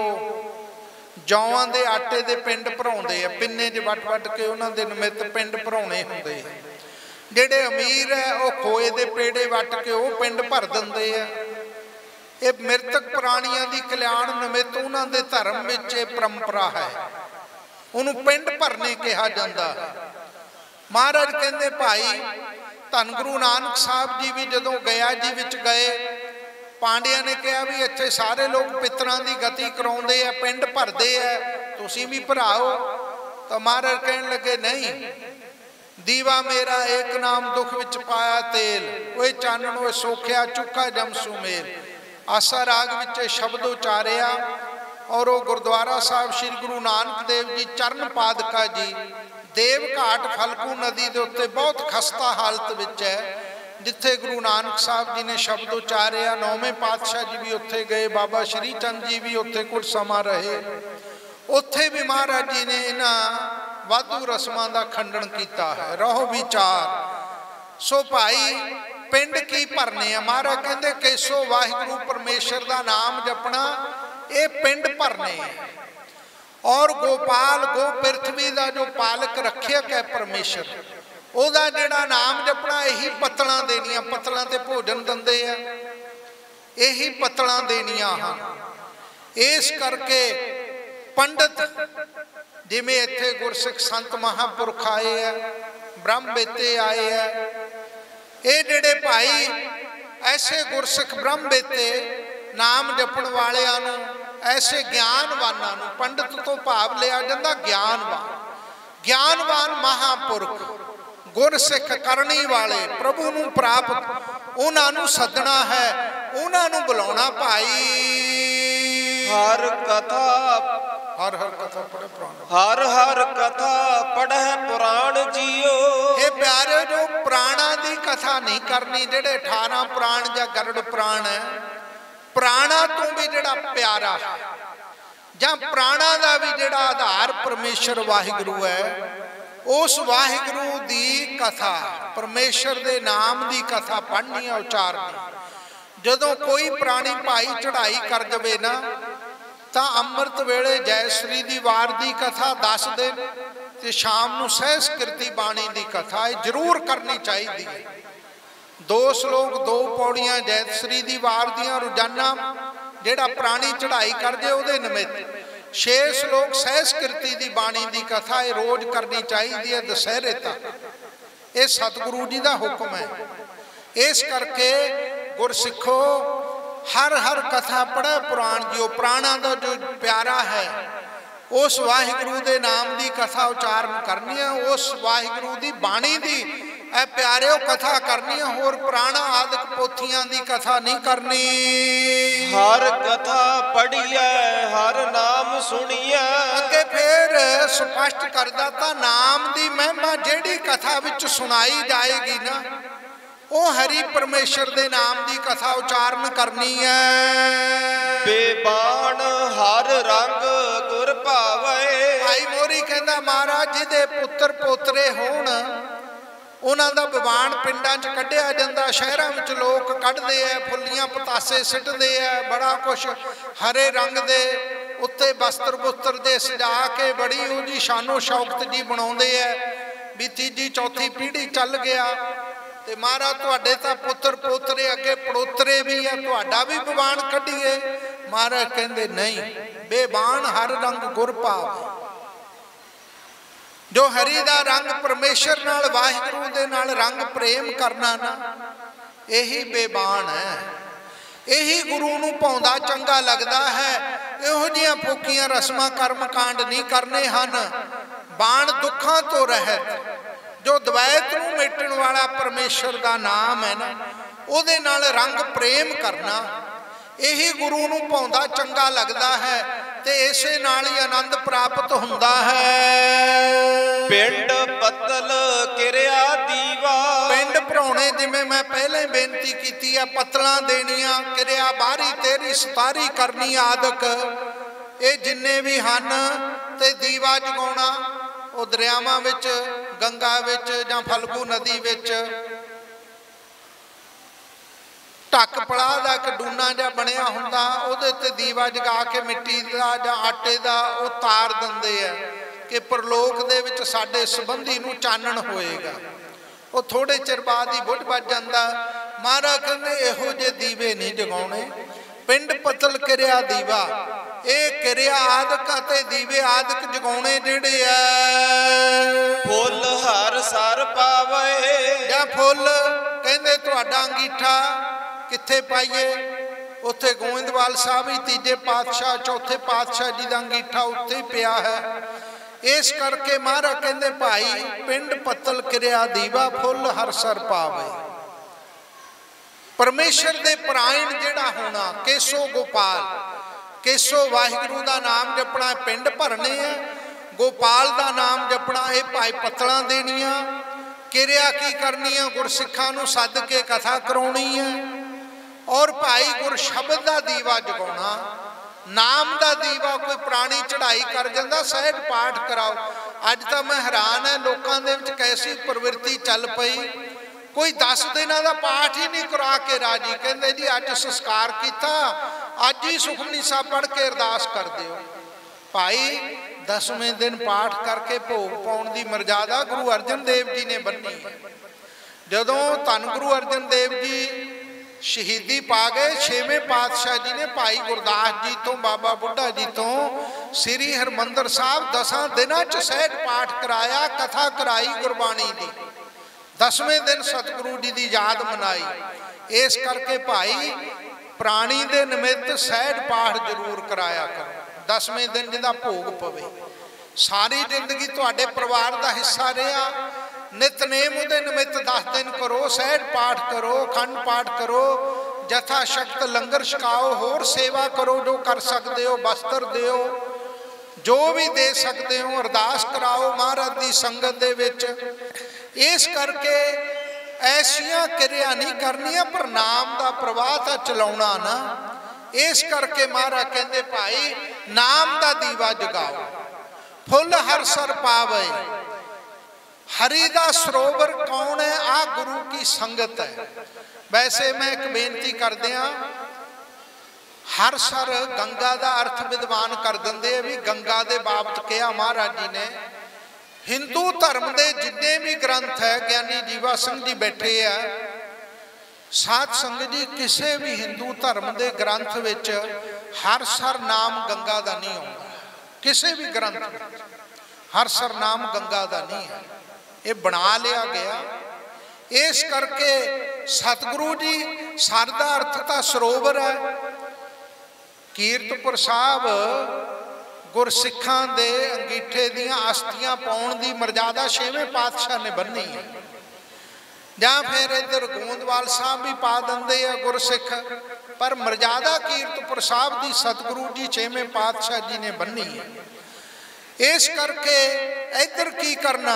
A: जौआं दे आटे दे पिंड भराउंदे आ। पिन्ने च वट वट के उन्हां दे निमित्त पिंड भराउणे हुंदे आ। जिहड़े अमीर है वो खोए दे पेड़े वट के वो पिंड भर दिंदे आ। ये मृतक प्राणियां दी कल्याण निमित्त उन्हां दे धर्म विच ये परंपरा है, उन्होंने पिंड भरने कहा जाता है। महाराज कहते भाई धन गुरु नानक साहब जी भी जदों गया जी विच गए, पांडिया ने कहा भी इत्थे सारे लोग पितरां दी गति कराउंदे आ, पिंड भरदे आ, तुसीं भी भराओ। तो महाराज कहन लगे नहीं, दीवा मेरा एक नाम दुख विच पाया तेल, ओए चानण ओए सोखिया चुका जम सुमेल। आसा राग विच शब्द उचारिया और वो गुरुद्वारा साहब श्री गुरु नानक देव जी चरण पादका जी देव घाट फलकू नदी के उत्ते बहुत खस्ता हालत विच है, जिथे गुरु नानक साहब जी ने शब्द उचारिया। 9वें पातशाह जी भी उत्थे गए, बाबा श्री चंद जी भी उत्थे कुछ समा रहे। उत्थे भी महाराज जी ने इन्हां वाधू रस्मां दा खंडन किया है। रहो विचार। सो भाई पिंड की भरने आ। महाराज कहते केसो वाहिगुरू परमेश्वर का नाम जपना, ये पिंड भरने है। और गोपाल गो पृथ्वी का जो पालक रखियक है परमेश्वर, ओदा जिहड़ा नाम जपना, यही पत्तलां देनियां। पत्तलां ते भोजन दिंदे आ, यही पत्तलां देनियां हाँ। इस करके पंडित जिवें इत्थे गुरसिख संत महापुरख आए है, ब्रह्म बेते आए है, ये जिहड़े भाई ऐसे गुरसिख ब्रह्म बेते नाम जपण वालियां नूं, ऐसे ज्ञानवानां नूं, पंडित तो भाव लिया जांदा ज्ञानवान। ज्ञानवान महापुरख गुरसिख करनी वाले प्रभु नूं प्राप्त, उन्हां नूं सदना है, उन्हां नूं बुलाउणा। भाई
B: हर कथा,
A: हर हर कथा पढ़े पुराण,
B: हर हर कथा पढ़े पुराण जियो।
A: हे प्यारे, जो प्राणा दी कथा नहीं करनी, जेडे 18 प्राण या गरुड़ प्राण है, प्राणा तो भी जेड़ा प्यारा है, जां प्राणा दा भी जेड़ा आधार परमेश्वर वाहिगुरू है, उस वाहिगुरू दी कथा, परमेश्वर दे नाम दी कथा पढ़नी है, उचारनी। जदों कोई प्राणी भाई चढ़ाई कर जावे ना, तां अमृत वेले जयश्री दी वार दी कथा दस दिन ते शाम नूं सहस कीर्ति बाणी दी कथा जरूर करनी चाहिए। 2 श्लोक 2 पौड़ियां जयश्री दी वार दियां रोजाना जेड़ा प्राणी चढ़ाई कर दे उहदे निमित्त 6 श्लोक सहस कीर्ति दी बाणी दी कथा रोज करनी चाहिए दशहरे तक। ये सतगुरु जी का हुक्म है। इस करके गुरसिखो हर हर कथा पढ़े पुराण जियो। प्राणा का जो प्यारा है उस वाहिगुरू दे नाम की कथा उचारण करनी है, उस वाहिगुरू की बाणी की ए प्यारे कथा करनी है, होर प्राणा आदि पोथियां की कथा नहीं करनी।
B: हर कथा पढ़िए हर नाम सुनिए।
A: अगे फिर स्पष्ट करदा ता नाम की महिमा जेड़ी कथा विच सुनाई जाएगी ना, वो हरि परमेश्वर दे नाम की कथा उचारण करनी है।
B: बेबान हर रंग गुर भावे।
A: भाई मोरी कहंदा महाराज जी दे पुत्र पोतरे होण ਉਹਨਾਂ ਦਾ ਵਿਵਾਨ ਪਿੰਡਾਂ 'ਚ ਕੱਢਿਆ ਜਾਂਦਾ, ਸ਼ਹਿਰਾਂ ਵਿੱਚ ਲੋਕ ਕੱਢਦੇ ਆ, ਫੁੱਲੀਆਂ ਪਤਾਸੇ ਸਿੱਟਦੇ ਆ, ਬੜਾ ਕੁਛ ਹਰੇ ਰੰਗ ਦੇ ਉੱਤੇ ਬਸਤਰ ਬੁਸਤਰ ਦੇ ਸਜਾ ਕੇ ਬੜੀ ਉਹਦੀ ਸ਼ਾਨੋ ਸ਼ੌਕਤ ਜੀ ਬਣਾਉਂਦੇ ਆ ਵੀ ਤੀਜੀ ਚੌਥੀ ਪੀੜ੍ਹੀ ਚੱਲ ਗਿਆ ਤੇ ਮਹਾਰਾਜ ਤੁਹਾਡੇ ਤਾਂ ਪੁੱਤਰ ਪੋਤਰੇ ਅੱਗੇ ਪੜੋਤਰੇ ਵੀ ਆ, ਤੁਹਾਡਾ ਵੀ ਵਿਵਾਨ ਕੱਢੀਏ। ਮਹਾਰਾਜ ਕਹਿੰਦੇ ਨਹੀਂ, ਬੇਬਾਨ ਹਰ ਰੰਗ ਗੁਰ ਪਾਵੇ। ਜੋ ਹਰੀ ਦਾ ਰੰਗ परमेश्वर नाल वाहिगुरु दे नाल रंग प्रेम करना ना, यही बेबान है, यही गुरु नूं भाउंदा चंगा लगदा है। इहो जिहियां फूकियां रस्मां कर्म कांड नहीं करने हन। बाण दुखां तो रहत, जो द्वैत नूं मेटण वाला परमेश्वर दा नाम है ना, उहदे नाल रंग प्रेम करना, यही गुरु नूं भाउंदा चंगा लगदा है ते इसे नाल ही आनंद प्राप्त हुंदा है।
B: पिंड पत्तल किरिया दीवा,
A: पिंड भराउणे जिवें मैं पहले बेनती कीती है, पत्तलां देणियां, किरिया बारी तेरी सतारी करनी आदक, ये जिन्ने भी हन ते दीवा जगाउणा, वो दरियावां विच, गंगा विच जां फल्गू नदी विच ढक पड़ा का एक डूना जिहा बनिया हुंदा, उहदे ते दीवा जगा के मिट्टी का जां आटे का वो तार दिंदे आ कि परलोक दे विच साडे संबंधी नूं चानण होएगा। वो थोड़े चिर बाद ही बुझ बज जांदा। महाराज कहंदे इहो जे दीवे नहीं जगाउणे। पिंड पतल किरिया दीवा, ये किरिया आदक अते दीवे आदक जगाउणे जिहड़े आ।
B: फुल हर सर पावे,
A: जां फुल कहंदे तुहाडा अंगीठा कित्थे पाइए, उत्थे गोविंदवाल साहब ही तीजे पातशाह चौथे पातशाह जी का अंगीठा उत्थे ही पिया है। इस करके महाराज कहंदे भाई पिंड पत्तल किरिया दीवा, फुल हर सर पावे। परमेश्वर दे परायण जिहड़ा होना, केसो गोपाल, केसो वाहिगुरु का नाम जपना, पिंड भरने है, गोपाल का नाम जपना, ये भाई पत्तलां देनियां, किरिया की करनी है, गुरसिखां नूं सद के कथा कराउणी है, और भाई गुर शब्द का दीवा जगाउणा, नाम का दीवा। कोई पुरानी चढ़ाई कर जाता, सहज पाठ कराओ। अज तो मैं हैरान है, लोगों के विच कैसी प्रवृत्ति चल पई, कोई 10 दिनों का पाठ ही नहीं करा के राजी, कहते जी अज संस्कार किया, अज ही सुखमनी साहब पढ़ के अरदास कर दिओ। भाई 10वें दिन पाठ करके भोग पाउण दी मर्यादा गुरु अर्जन देव जी ने बन्नी। जदों धन गुरु अर्जन देव जी शहीदी पा गए, 6वें पातशाह जी ने भाई गुरदास जी तो बाबा बुढ़ा जी तो श्री हरमंदर साहब 10 दिनों च सहज पाठ कराया, कथा कराई गुरबाणी की। 10वें दिन सतगुरु जी की याद मनाई। इस करके भाई प्राणी के निमित्त सहज पाठ जरूर कराया करो। 10वें दिन जिहदा भोग पवे, सारी जिंदगी तुहाडे परिवार का हिस्सा रहा, नितनेम उहदे निमित्त 10 दिन करो, सहज पाठ करो, अखंड पाठ करो, जथा शक्त लंगर छकाओ, होर सेवा करो जो कर सकते हो, वस्त्र दिओ जो भी दे सकते हो, अरदास कराओ महाराज की संगत दे विच। इस करके ऐसियां किरिया नहीं करनियां, पर नाम का प्रवाह तो चलाउणा ना। इस करके महाराज कहते भाई नाम का दीवा जगाओ, फुल हर सर पावे। हरि का सरोवर कौन है? आ गुरु की संगत है। वैसे मैं एक बेनती कर दिया, हर सर गंगा का अर्थ विद्वान कर देंगे भी, गंगा के बाबत कहा महाराज जी ने। हिंदू धर्म के जिन्ने भी ग्रंथ है, ज्ञानी जीवा सिंह जी बैठे है, साध संगत जी, किसी भी हिंदू धर्म के ग्रंथ विच हर सर नाम गंगा का नहीं आता। किसी भी ग्रंथ में हर सर नाम गंगा का नहीं है, ये बना लिया गया। इस करके सतगुरु जी सर का अर्थ तो सरोवर है। कीरतपुर साहब गुरसिखां दे अंगीठे दियां अस्थियां पाउण दी मर्यादा 6वें पातशाह ने बन्नी है, जां फिर इधर गोंदवाल साहब भी पा देंदे आ गुरसिख, पर मर्यादा कीरतपुर साहब की सतगुरु जी 6वें पातशाह जी ने बन्नी है। इस करके इधर की करना,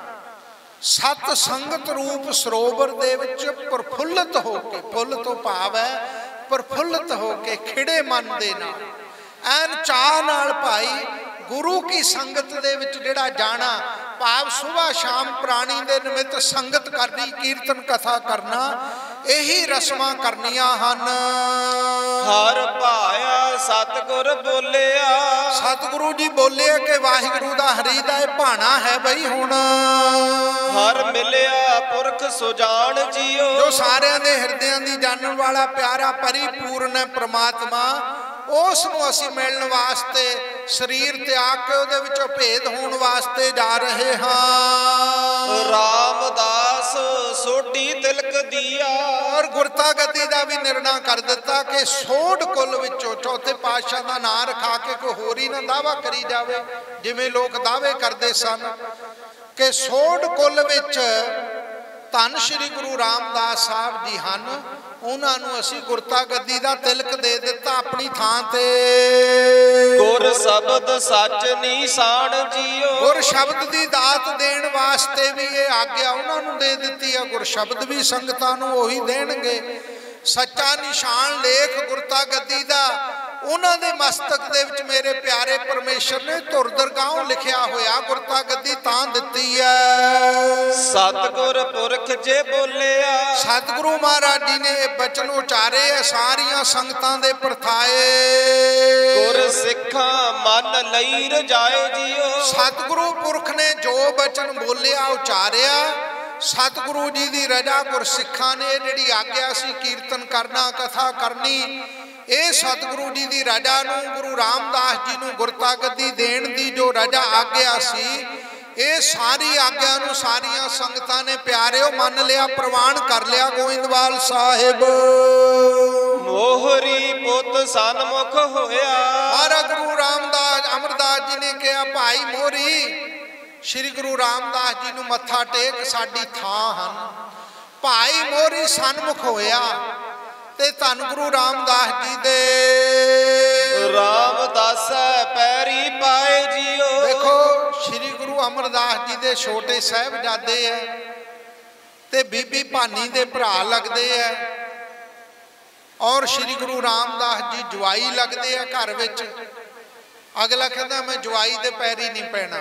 A: सत संगत रूप सरोवर दे विच प्रफुल्लित होके, फुल तो भाव है प्रफुल्लित होके खिड़े मन दे नाल ऐन चाह नाल भाई गुरु की संगत दे विच जिहड़ा जाना, भाव सुबह शाम प्राणी दे निमित्त संगत करनी, कीर्तन कथा करना, यही रस्मां करनियां हन।
B: हर भाया सतगुर बोलिया,
A: सतगुरु जी बोले कि वाहिगुरु दा हरि दा भाना है बई हुण।
B: हर मिलिया पुरख सुजान जियो,
A: जो सारिਆਂ ਦੇ ਹਿਰਦਿਆਂ ਦੀ ਜਾਣਨ वाला प्यारा परिपूर्ण है परमात्मा, उस नूं असीं मिलण वास्ते शरीर त्याग के उहदे विचों भेद होण वास्ते जा रहे हां।
B: रामदास सोटी तिलक दिया,
A: और गुरता गद्दी दा भी निर्णय कर दिता कि सोड कुल विचों चौथे पातशाह दा नाम रखा के कोई होर ही ना दावा करी जावे, जिवें लोग दावे करदे सन कि सोड कुल विच धन श्री गुरु रामदास साहब जी हन। उन्हां नूं असीं गुरता गद्दी दा तिलक दे दिता अपनी थां ते।
B: गुर शब्द सच निशान जियो,
A: गुर शब्द दी दात देण वास्ते भी ये आग्या उन्हां नूं दे दित्ती है। गुर शब्द भी संगतां नूं ओही देणगे। सच्चा निशान लेख गुरता गद्दी दा उन्हां दे मस्तक दे विच मेरे प्यारे परमेश्वर ने धुर दरगाहों लिखिया होया गुरता गद्दी तां दित्ती है।
B: सतगुर पुरख जे बोलिया,
A: सतगुरु महाराज जी ने बचन उचारे है सारियां संगतां दे परथाए।
B: गुर सिखा मन लई रजाए जियो,
A: सतगुरु पुरख ने जो बचन बोलिया उचारिया, सतगुरु जी की रजा गुर सिखा ने जिहड़ी आग्या सी कीर्तन करना कथा करनी, ये सतगुरु जी की रजा नूं गुरु रामदास जी नूं गुरता गद्दी देण दी जो रजा आग्या सी, ये सारी आग्या नूं सारियां संगतां ने प्यारिओ मन लिया, प्रवान कर लिया। गोइंदवाल साहिब
B: मोहरी पुत सन्मुख होया,
A: महाराज गुरु रामदास अमरदास जी ने कहा भाई मोहरी श्री गुरु रामदास जी नूं मत्था टेक, साडी थां हन। भाई मोहरी सन्मुख होया ते धन गुरु रामदास जी दे
B: रामदास पैरी पाए जियो।
A: देखो श्री गुरु अमरदास जी दे छोटे साहिबजादे है ते बीबी भानी दे भरा लगदे है, और श्री गुरु रामदास जी जवाई लगदे है घर विच। अगला कहता मैं जवाई दे पैरी नहीं पैना,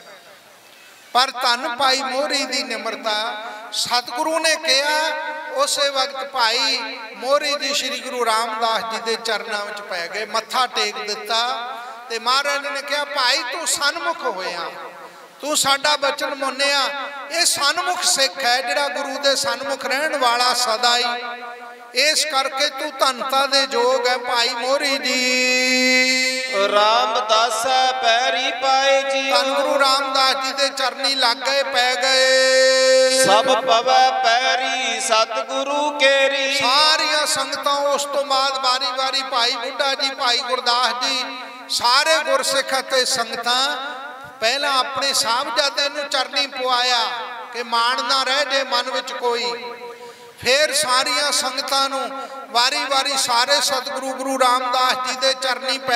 A: पर धन भाई मोहरी दी निमरता सतगुरु ने कहा। उस वक्त भाई मोहरी जी श्री गुरु रामदास जी के चरणों में पै गए, मत्था टेक दिता ते महाराज ने कहा भाई तू सन्मुख होया, तू साडा बचन मुन्निया। ये सन्मुख सिख है जिहड़ा गुरु दे सन्मुख रहन वाला सदा ही, इस करके तू धनता दे जोग है भाई मोहरी जी।
B: रामदास पैरी पाए जी,
A: धन गुरु रामदास जी दे चरनी लग गए पै गए।
B: सब पवै पैरी सतगुरु केरी,
A: सारियां संगतां उस तो बाद बारी बारी भाई बुढ़ा जी भाई गुरदास जी सारे गुरसिख ते संगतां पहला अपने साहबजादे नूं चरनी पवाया कि मान ना रह जे मन विच कोई। फिर सारियां संगतां नूं वारी वारी सारे सतगुरु गुरु रामदास जी दे चरनी पै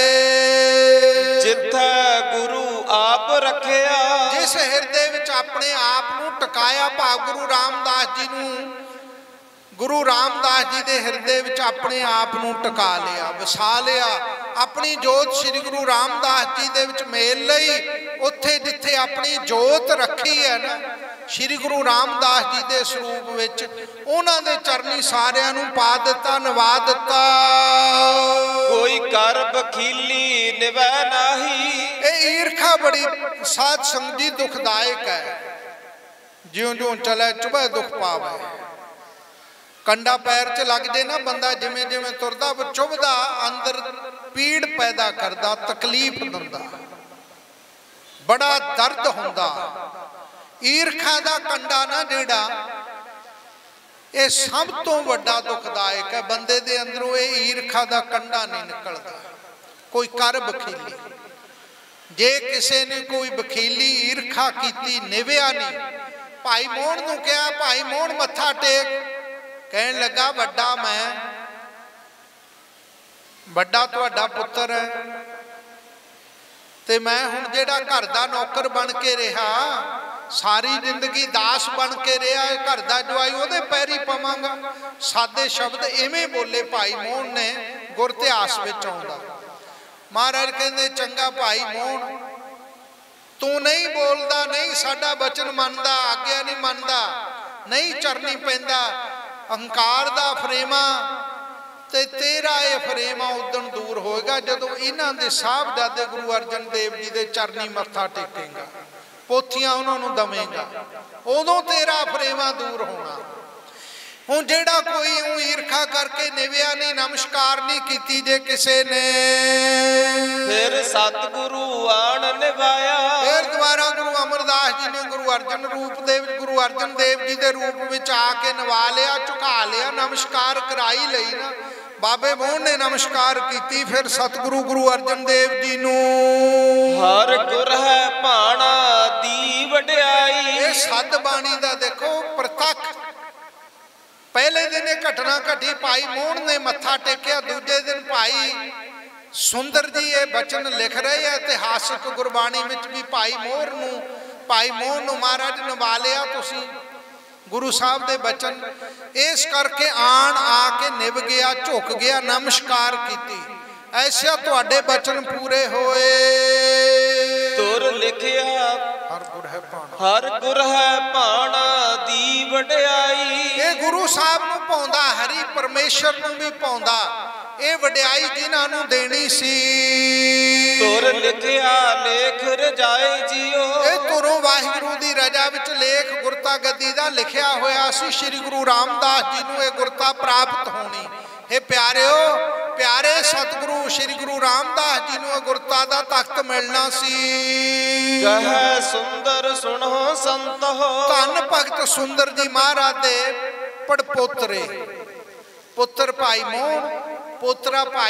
A: गए।
B: जिथे गुरु आप रखिया,
A: जिस हिरदे विच अपने आप नूं टकाया, भाव गुरु रामदास जी नूं गुरु रामदास जी दे हिरदे विच अपने आप नूं टका लिया, वसा लिया। अपनी जोत श्री गुरु रामदास जी दे विच मेल लई, उत्थे जिथे अपनी जोत रखी है ना श्री गुरु रामदास जी के स्वरूप विच, उन्हां दे चरनी सारियां नूं पा दिता, नवा दिता।
B: कोई कर बखीली निवै नाही,
A: ये ईरखा बड़ी साध संगत जी दुखदायक है। ज्यों ज्यों चले चुभे दुख पावे। कंडा पैर च लग जाए ना बंदा, जिमें जिमें तुरदा चुभदा अंदर पीड़ पैदा करदा, तकलीफ दिंदा, बड़ा दर्द हुंदा। ईरखा दा कंडा ना जेड़ा, ये सब तो वड्डा दुखदायक है। बंदे दे अंदरों ये ईरखा दा कंडा नहीं निकलता। कोई कर बखीली, जे किसी ने कोई बखीली ईरखा की निव्या नहीं। भाई मोहन नूं कहा, भाई मोहन मत्था टेक। कहन लगा वड्डा मैं, वड्डा तुहाडा पुत्र है ते मैं हुण जेड़ा घर दा नौकर बन के रहा, सारी जिंदगी दास बन के रहा, घर दा जवाई उहदे पैरी पवांगा। सादे शब्द इवें बोले भाई मोहन ने, गुर इतिहास विच आउंदा। महाराज कहंदे चंगा भाई मोहन, तू नहीं बोलता, नहीं साडा बचन मनदा, आग्या नहीं मनदा, नहीं चरनी पैंदा, अहंकार दा फरेमा ते तेरा ये फरेमा उदन दूर होएगा जदों इन्हां दे साहबजादे गुरु अर्जन देव जी दे चरनी मत्था टेकेगा, पोथियां उन्हां नूं दवेगा, उदों तेरा फरेमा दूर होना। हुण जेड़ा कोई ईरखा करके निव्या नहीं, नमस्कार नहीं कीती जे किसे ने,
B: फिर सतगुरु आण निभाया।
A: फिर दोबारा गुरु अमरदास जी ने गुरु अर्जन देव जी के रूप में आके नवा लिया, झुका लिया, नमस्कार कराई लई ना। बाबे मोहन ने नमस्कार की। फिर सतगुरु गुरु अर्जन देव जी नू
B: हर गुर है भाणा दी वड्याई।
A: ये सद बाणी दा देखो प्रतख। पहले दिन एक घटना घटी, भाई मोहन ने मत्था टेकिया, दूजे दिन भाई सुंदर जी ये बचन लिख रहे हैं इतिहासक गुरबाणी में भी, भाई मोहन नूं महाराज नवा लिया तुसी गुरु साहब दे बचन। इस करके आण आके निभ गया, झुक गया, नमस्कार की। ऐसा तुहाडे बचन पूरे होए।
B: तुर लिखिया हर गुर है भाणा दी वड्याई।
A: ये गुरु साहब नूं पाउंदा, हरि परमेश्वर नूं भी पाउंदा, ये वड्याई जिन्हां नूं देनी सी।
B: तुर लिखिया लेख रजाए जियो।
A: ये तुरों वाहिगुरु दी रजा विच लेख गुरता गद्दी दा लिखिया होया सी। श्री गुरु रामदास जी नूं ये गुरता प्राप्त होनी। हे प्यारिओ, प्यारे सतगुरु श्री गुरु रामदास जी नूं गुरता दा तख्त मिलना सी।
B: कह सुंदर सुनो संत हो।
A: धन भगत सुंदर जी महाराज दे पड़पोतरे, पुत्र भाई मोहन, पोतरा भाई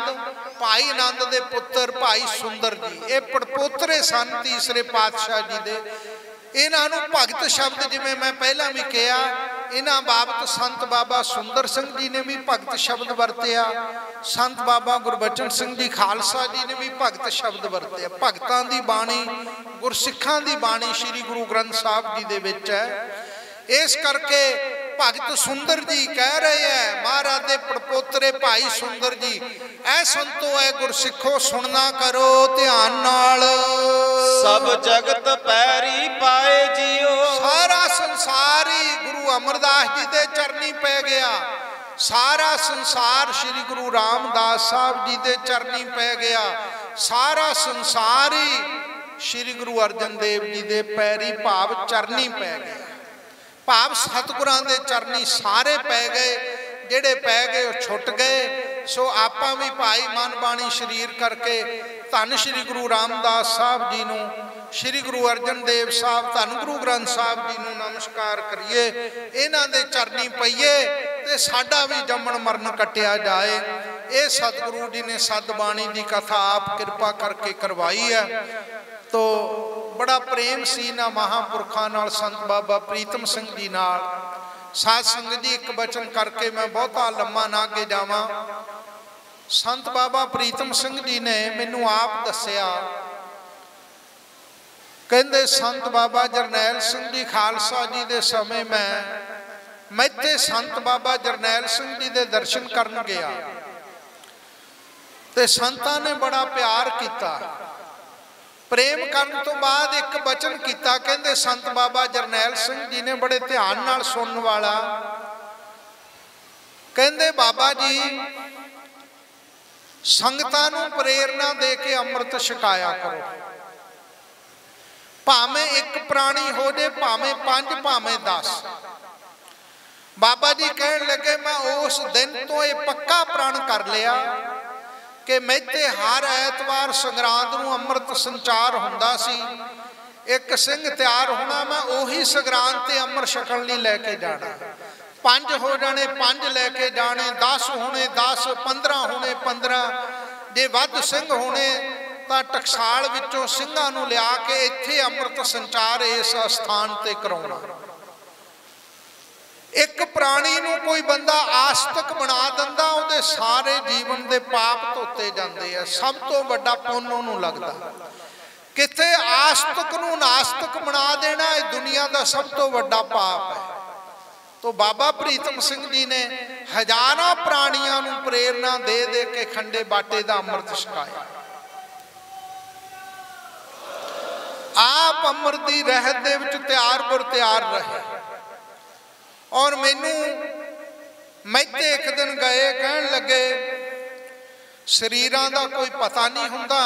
A: आनंद दे पुत्र भाई सुंदर जी, ये पड़पोतरे सन तीसरे पातशाह जी दे। इन्हां नूं भगत शब्द जिवें मैं पहला भी कहा, इन्हां बाबत संत बाबा सुंदर सिंह जी ने भी भगत शब्द वरतिया, संत बाबा गुरबचन सिंह जी खालसा जी ने भी भगत शब्द वरतिया। भगतां दी बाणी, गुरसिखां दी बाणी श्री गुरु ग्रंथ साहब जी दे विच है। इस करके भगत सुंदर जी कह रहे हैं, महाराज दे पड़पोतरे भाई सुंदर जी, ऐ संतो ऐ गुरसिखो सुनना करो ध्यान नाल।
B: सब जगत पैरी पाए जियो।
A: सारा संसार ही गुरु अमरदास जी दे चरनी पै गया। सारा संसार श्री गुरु रामदास साहब जी दे चरनी पै गया। सारा संसार ही श्री गुरु अर्जन देव जी दे पैरी भाव चरनी पै गया। भाव सतगुरां दे चरनी सारे पै गए, जेड़े पै गए वो छुट गए। सो आपां भी भाई मन बाणी शरीर करके धन श्री गुरु रामदास साहब जी नूं, श्री गुरु अर्जन देव साहब, धन गुरु ग्रंथ साहब जी नूं नमस्कार करिए, इन्हां दे चरनी पईए ते साडा भी जम्मण मरण कटिया जाए। ये सतगुरु जी ने सद बाणी की कथा आप कृपा करके करवाई है। तो बड़ा प्रेम सी ना महापुरखों नाल, संत बाबा प्रीतम सिंह जी नाल। साध संगत जी एक बचन करके मैं बहुता लम्मा ना अगे जावां। संत बाबा प्रीतम सिंह जी ने मैनू आप दसिया, कहंदे संत बाबा जरनैल सिंह जी खालसा जी दे समय मैं इत्थे संत बाबा जरनैल सिंह जी दे दर्शन करन गया ते संतां ने बड़ा प्यार किया। प्रेम करने तो बाद एक बचन किया, कहते संत बाबा जरनैल सिंह जी ने बड़े ध्यान नाल सुनने वाला, कहते बाबा जी संगतां नूं प्रेरणा दे के अमृत छकाया करो। भावें एक प्राणी हो जाए, भावें 5, भावें 10। बाबा जी कहन लगे मैं उस दिन तो यह पक्का प्रण कर लिया कि मैथे हर ऐतवार संगरांद नूं अमृत संचार हुंदा सी। एक सिंह तैयार होना, मैं उही संगरांद ते अमृत छकण लई लैके जाना। 5 हो जाने 5 लैके जाने, 10 होने 10, 15 होने 15। जे वध सिंह होने तो टकसाल विचों सिंघां नूं लिया के इत्थे अमृत संचार इस स्थान ते कराउणा। एक प्राणी नूं कोई बंदा आस्तिक बना दिंदा, उहदे सारे जीवन दे पाप धोते जांदे आ। सब तो वड्डा पुण्य उहनूं लगदा। किथे आस्तिक नूं नास्तिक बना देना इह दुनिया दा सब तो वड्डा पाप है। तो बाबा प्रीतम सिंह जी ने हजारां प्राणियां नूं प्रेरणा दे दे के खंडे बाटे दा अमृत छकाया। आप अमृत की रहत दे विच तैयार पर तैयार रहे। और मैनू मैते एक दिन गए कहन लगे शरीरां दा कोई पता नहीं हुंदा,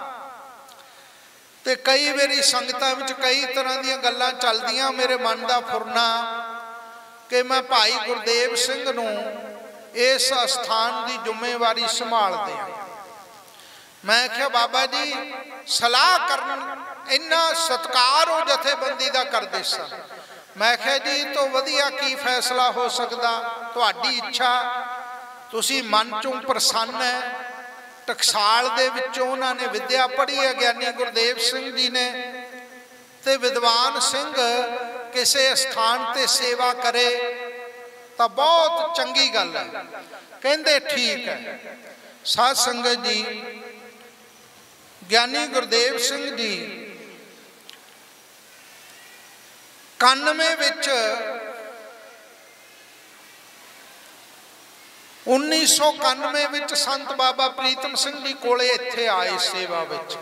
A: ते कई बारी संगतां विच कई तरह दी गल्लां चलदियां, मेरे मन का फुरना कि मैं भाई गुरदेव सिंह नूं इस स्थान की जिम्मेवारी संभाल दियां। मैं क्या बाबा जी सलाह करन इन्ना सत्कार हो जथेबंदी का करदे सन। मैं क्या जी तो वधिया की फैसला हो सकता, तुहाडी इच्छा, तुसी मन चों प्रसन्न है। टकसाल दे विचों उन्होंने विद्या पढ़ी है ज्ञानी गुरदेव सिंह जी ने, ते विद्वान सिंह किसी स्थान ते सेवा करे तो बहुत चंगी गल है। कहंदे ठीक है। साध संगत जी ज्ञानी गुरदेव सिंह जी 91 विच 1991 विच संत बाबा प्रीतम सिंह जी कोले इत्थे आए सेवा विच।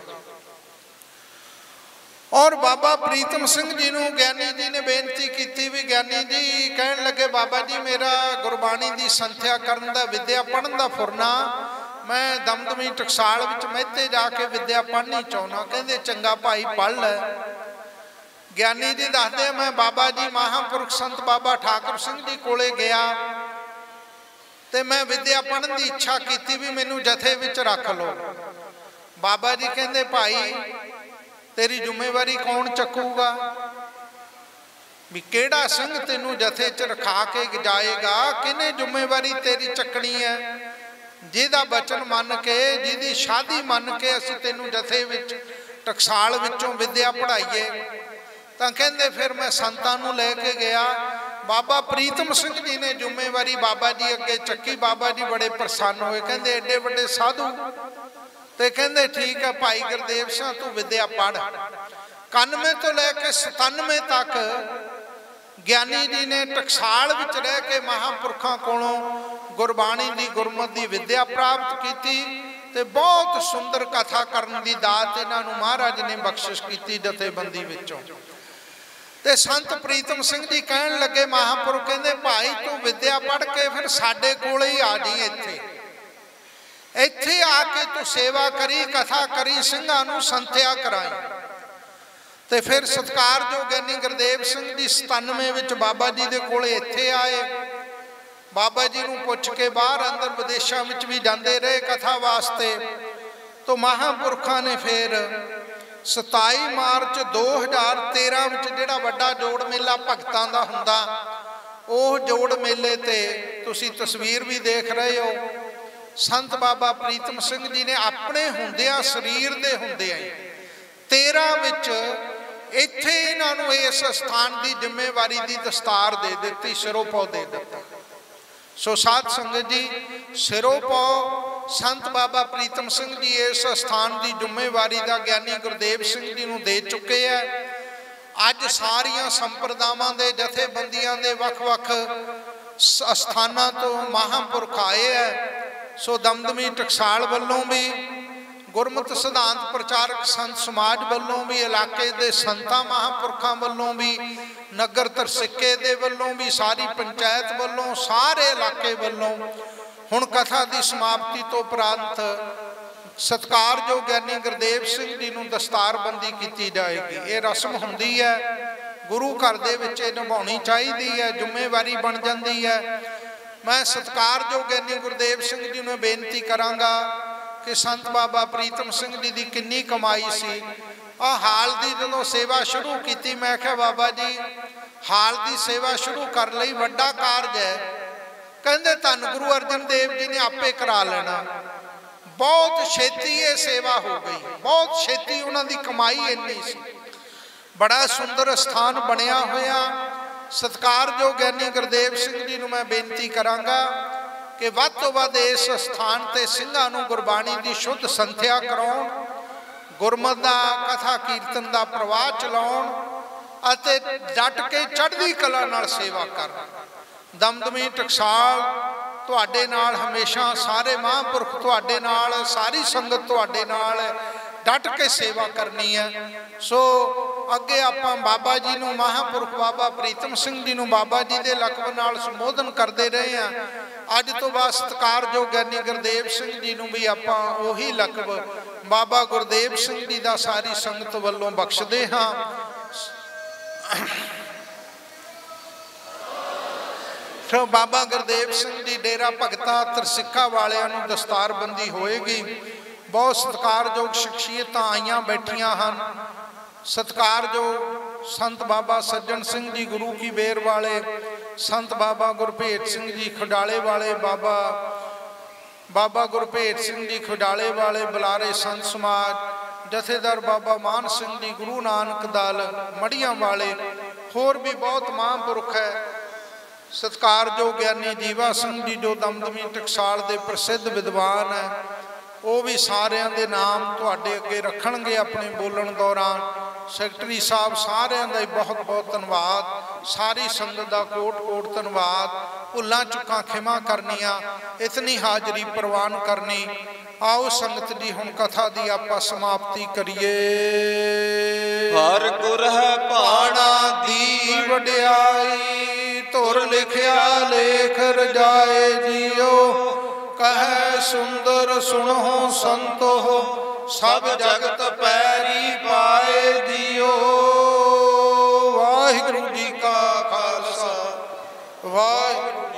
A: और बाबा प्रीतम सिंह जी नूं ज्ञानी जी ने बेनती की भी ज्ञानी जी कहन लगे बाबा जी मेरा गुरबाणी की संथ्या करन दा विद्या पढ़न दा फुरना, मैं दमदमी टकसाल विच महते जाके विद्या पढ़नी चाहुंदा। कहंदे चंगा भाई पढ़ लै। ज्ञानी जी दसदे मैं बाबा जी महापुरख संत बाबा ठाकुर सिंह जी कोले गया ते मैं विद्या पढ़न की इच्छा की भी मैनू जथे विच रख लो। बाबा जी कहंदे भाई तेरी जिम्मेवारी कौन चकूगा, भी केड़ा सिंह तेनू जथे च रखा के जाएगा, किने जिम्मेवारी तेरी चकनी है। जिहदा बचन मन के जिहदी शादी मन के असीं तेनू जथे विच टकसाल विचों विद्या पढ़ाईए। तां कहंदे फिर मैं संतां नूं लैके गया। बाबा प्रीतम सिंह जी ने जिम्मेवारी बाबा जी अगे चक्की। बाबा जी बड़े प्रसन्न होए, कहंदे एडे वड्डे साधु, ते कहंदे ठीक है भाई गुरदेव सिंह तू विद्या पढ़। 91 तो लैके 97 तक ज्ञानी जी ने टकसाल विच रह के महापुरखों कोलों गुरबाणी की गुरमत की विद्या प्राप्त की, ते बहुत सुंदर कथा करन दी दात इन्हां नूं महाराज ने बख्शिश की जथेबंदी विचों। ते संत प्रीतम सिंह जी कहन लगे महापुरख कहंदे भाई तू विद्या पढ़ के फिर साडे कोले ही आ जी, इत्थे आके तू सेवा करी, कथा करी, सिंघां नूं संथ्या कराई। ते फिर सत्कार जो ज्ञानी गुरदेव सिंह जी 97 विच बाबा जी दे कोले इत्थे आए। बाबा जी नूं पुछ के बाहर अंदर विदेशों विच भी जांदे रहे कथा वास्ते। तो महापुरखां ने फिर 27 मार्च 2013 विच जिहड़ा वड्डा जोड़ मेला भगतां दा हुंदा, ओह जोड़ मेले ते तुसीं तस्वीर भी देख रहे हो। संत बाबा प्रीतम सिंह जी ने अपने हुंदियां शरीर दे हुंदियां 13 विच इत्थे इन्हां नूं इस स्थान की जिम्मेवारी की दस्तार दे दी, सिरों पौ दे दिता। सो साध संगत जी सिरों पौ संत बाबा प्रीतम सिंह जी इस स्थान की जिम्मेवारी का ज्ञानी गुरदेव सिंह जी नूं दे चुके हैं। अज सारिया संप्रदावां दे जथेबंदियां दे वख-वख स्थानां तो महापुरख आए हैं। सो दमदमी टकसाल वालों भी, गुरमत सिद्धांत प्रचारक संत समाज वालों भी, इलाके दे संतां महापुरखां वालों भी, नगर तरसिके दे वालों भी, सारी पंचायत वालों, सारे इलाके वालों हुण कथा की समाप्ति तो उपरंत सत्कार जो ज्ञानी गुरदेव सिंह जी नूं दस्तारबंदी की जाएगी। ये रस्म हुंदी है, गुरु घर दे विच निभाउणी चाहीदी है, जिम्मेवारी बन जाती है। मैं सत्कार जो ज्ञानी गुरदेव सिंह जी नूं बेनती करांगा कि संत बाबा प्रीतम सिंह जी की किन्नी कमाई सी। हाल की जो सेवा शुरू की, मैं क्या बाबा जी हाल की सेवा शुरू कर लई, वड्डा कारज है। कहंदे धन गुरु अर्जन देव जी ने आपे करा लेना। बहुत छेती ये सेवा हो गई, बहुत छेती उन्होंने कमाई इन्नी सी। बड़ा सुंदर स्थान बनया होया। सत्कार जो ज्ञानी गुरदेव सिंह जी नूं मैं बेनती करांगा कि वध तो वध इस स्थान ते सिंघां नूं गुरबाणी की शुद्ध संथ्या कराउण, गुरमत दा कथा कीर्तन का प्रवाह चलाउण अते डट के चढ़दी कला नाल सेवा करन। दमदमी टकसाल तुहाडे नाल हमेशा, सारे महापुरख तुहाडे नाल, सारी संगत तुहाडे नाल, डट के सेवा करनी है। सो अगे आपां बाबा जी नूं, महापुरख बाबा प्रीतम सिंह जी नूं बाबा जी दे लकब नाल संबोधन करते रहे हैं। अज तो बाद सत्कारयोग ज्ञानी गुरदेव सिंह जी नूं भी आपां उही लकब बाबा गुरदेव सिंह जी दा सारी संगत वल्लों बख्शदे हां। तो बाबा गुरदेव सिंह जी डेरा भगता तरसिक्का वालियां नूं दस्तारबंदी होएगी। बहुत सत्कारयोग शख्सियतां आईयां बैठियां हन। सत्कारयोग संत बाबा सज्जन सिंह जी गुरु की बेर वाले, संत बाबा गुरभेट सिंह जी खडाले वाले, बाबा गुरभेट सिंह जी खडाले वाले बुलारे संत समाज, जथेदार बाबा मान सिंह जी गुरु नानक दल मड़ियां वाले, होर भी बहुत महापुरख है। सत्कारयोग ज्ञानी जीवा सिंह जी जो दमदमी टकसाल के प्रसिद्ध विद्वान है, वो भी सारिਆਂ ਦੇ नाम तुहाडे अगे रखणगे अपने बोलण दौरान। सैकटरी साहब सारिਆਂ ਦਾ बहुत बहुत धन्यवाद। सारी संगत का कोट कोट धन्यवाद। भुलां चुकां खिमा करनिया, इतनी हाजरी प्रवान करनी। आओ संगत जी हुण कथा दी आपां समाप्ति करिए।
B: हर गुर है
A: भाणा दी वड्याई, तुर लिखिया लेख रजाए जियो। कहे सुंदर सुनो संतो, सब जगत पैरी पाए जियो। वाहिगुरु जी का खालसा, वाहिगुरु।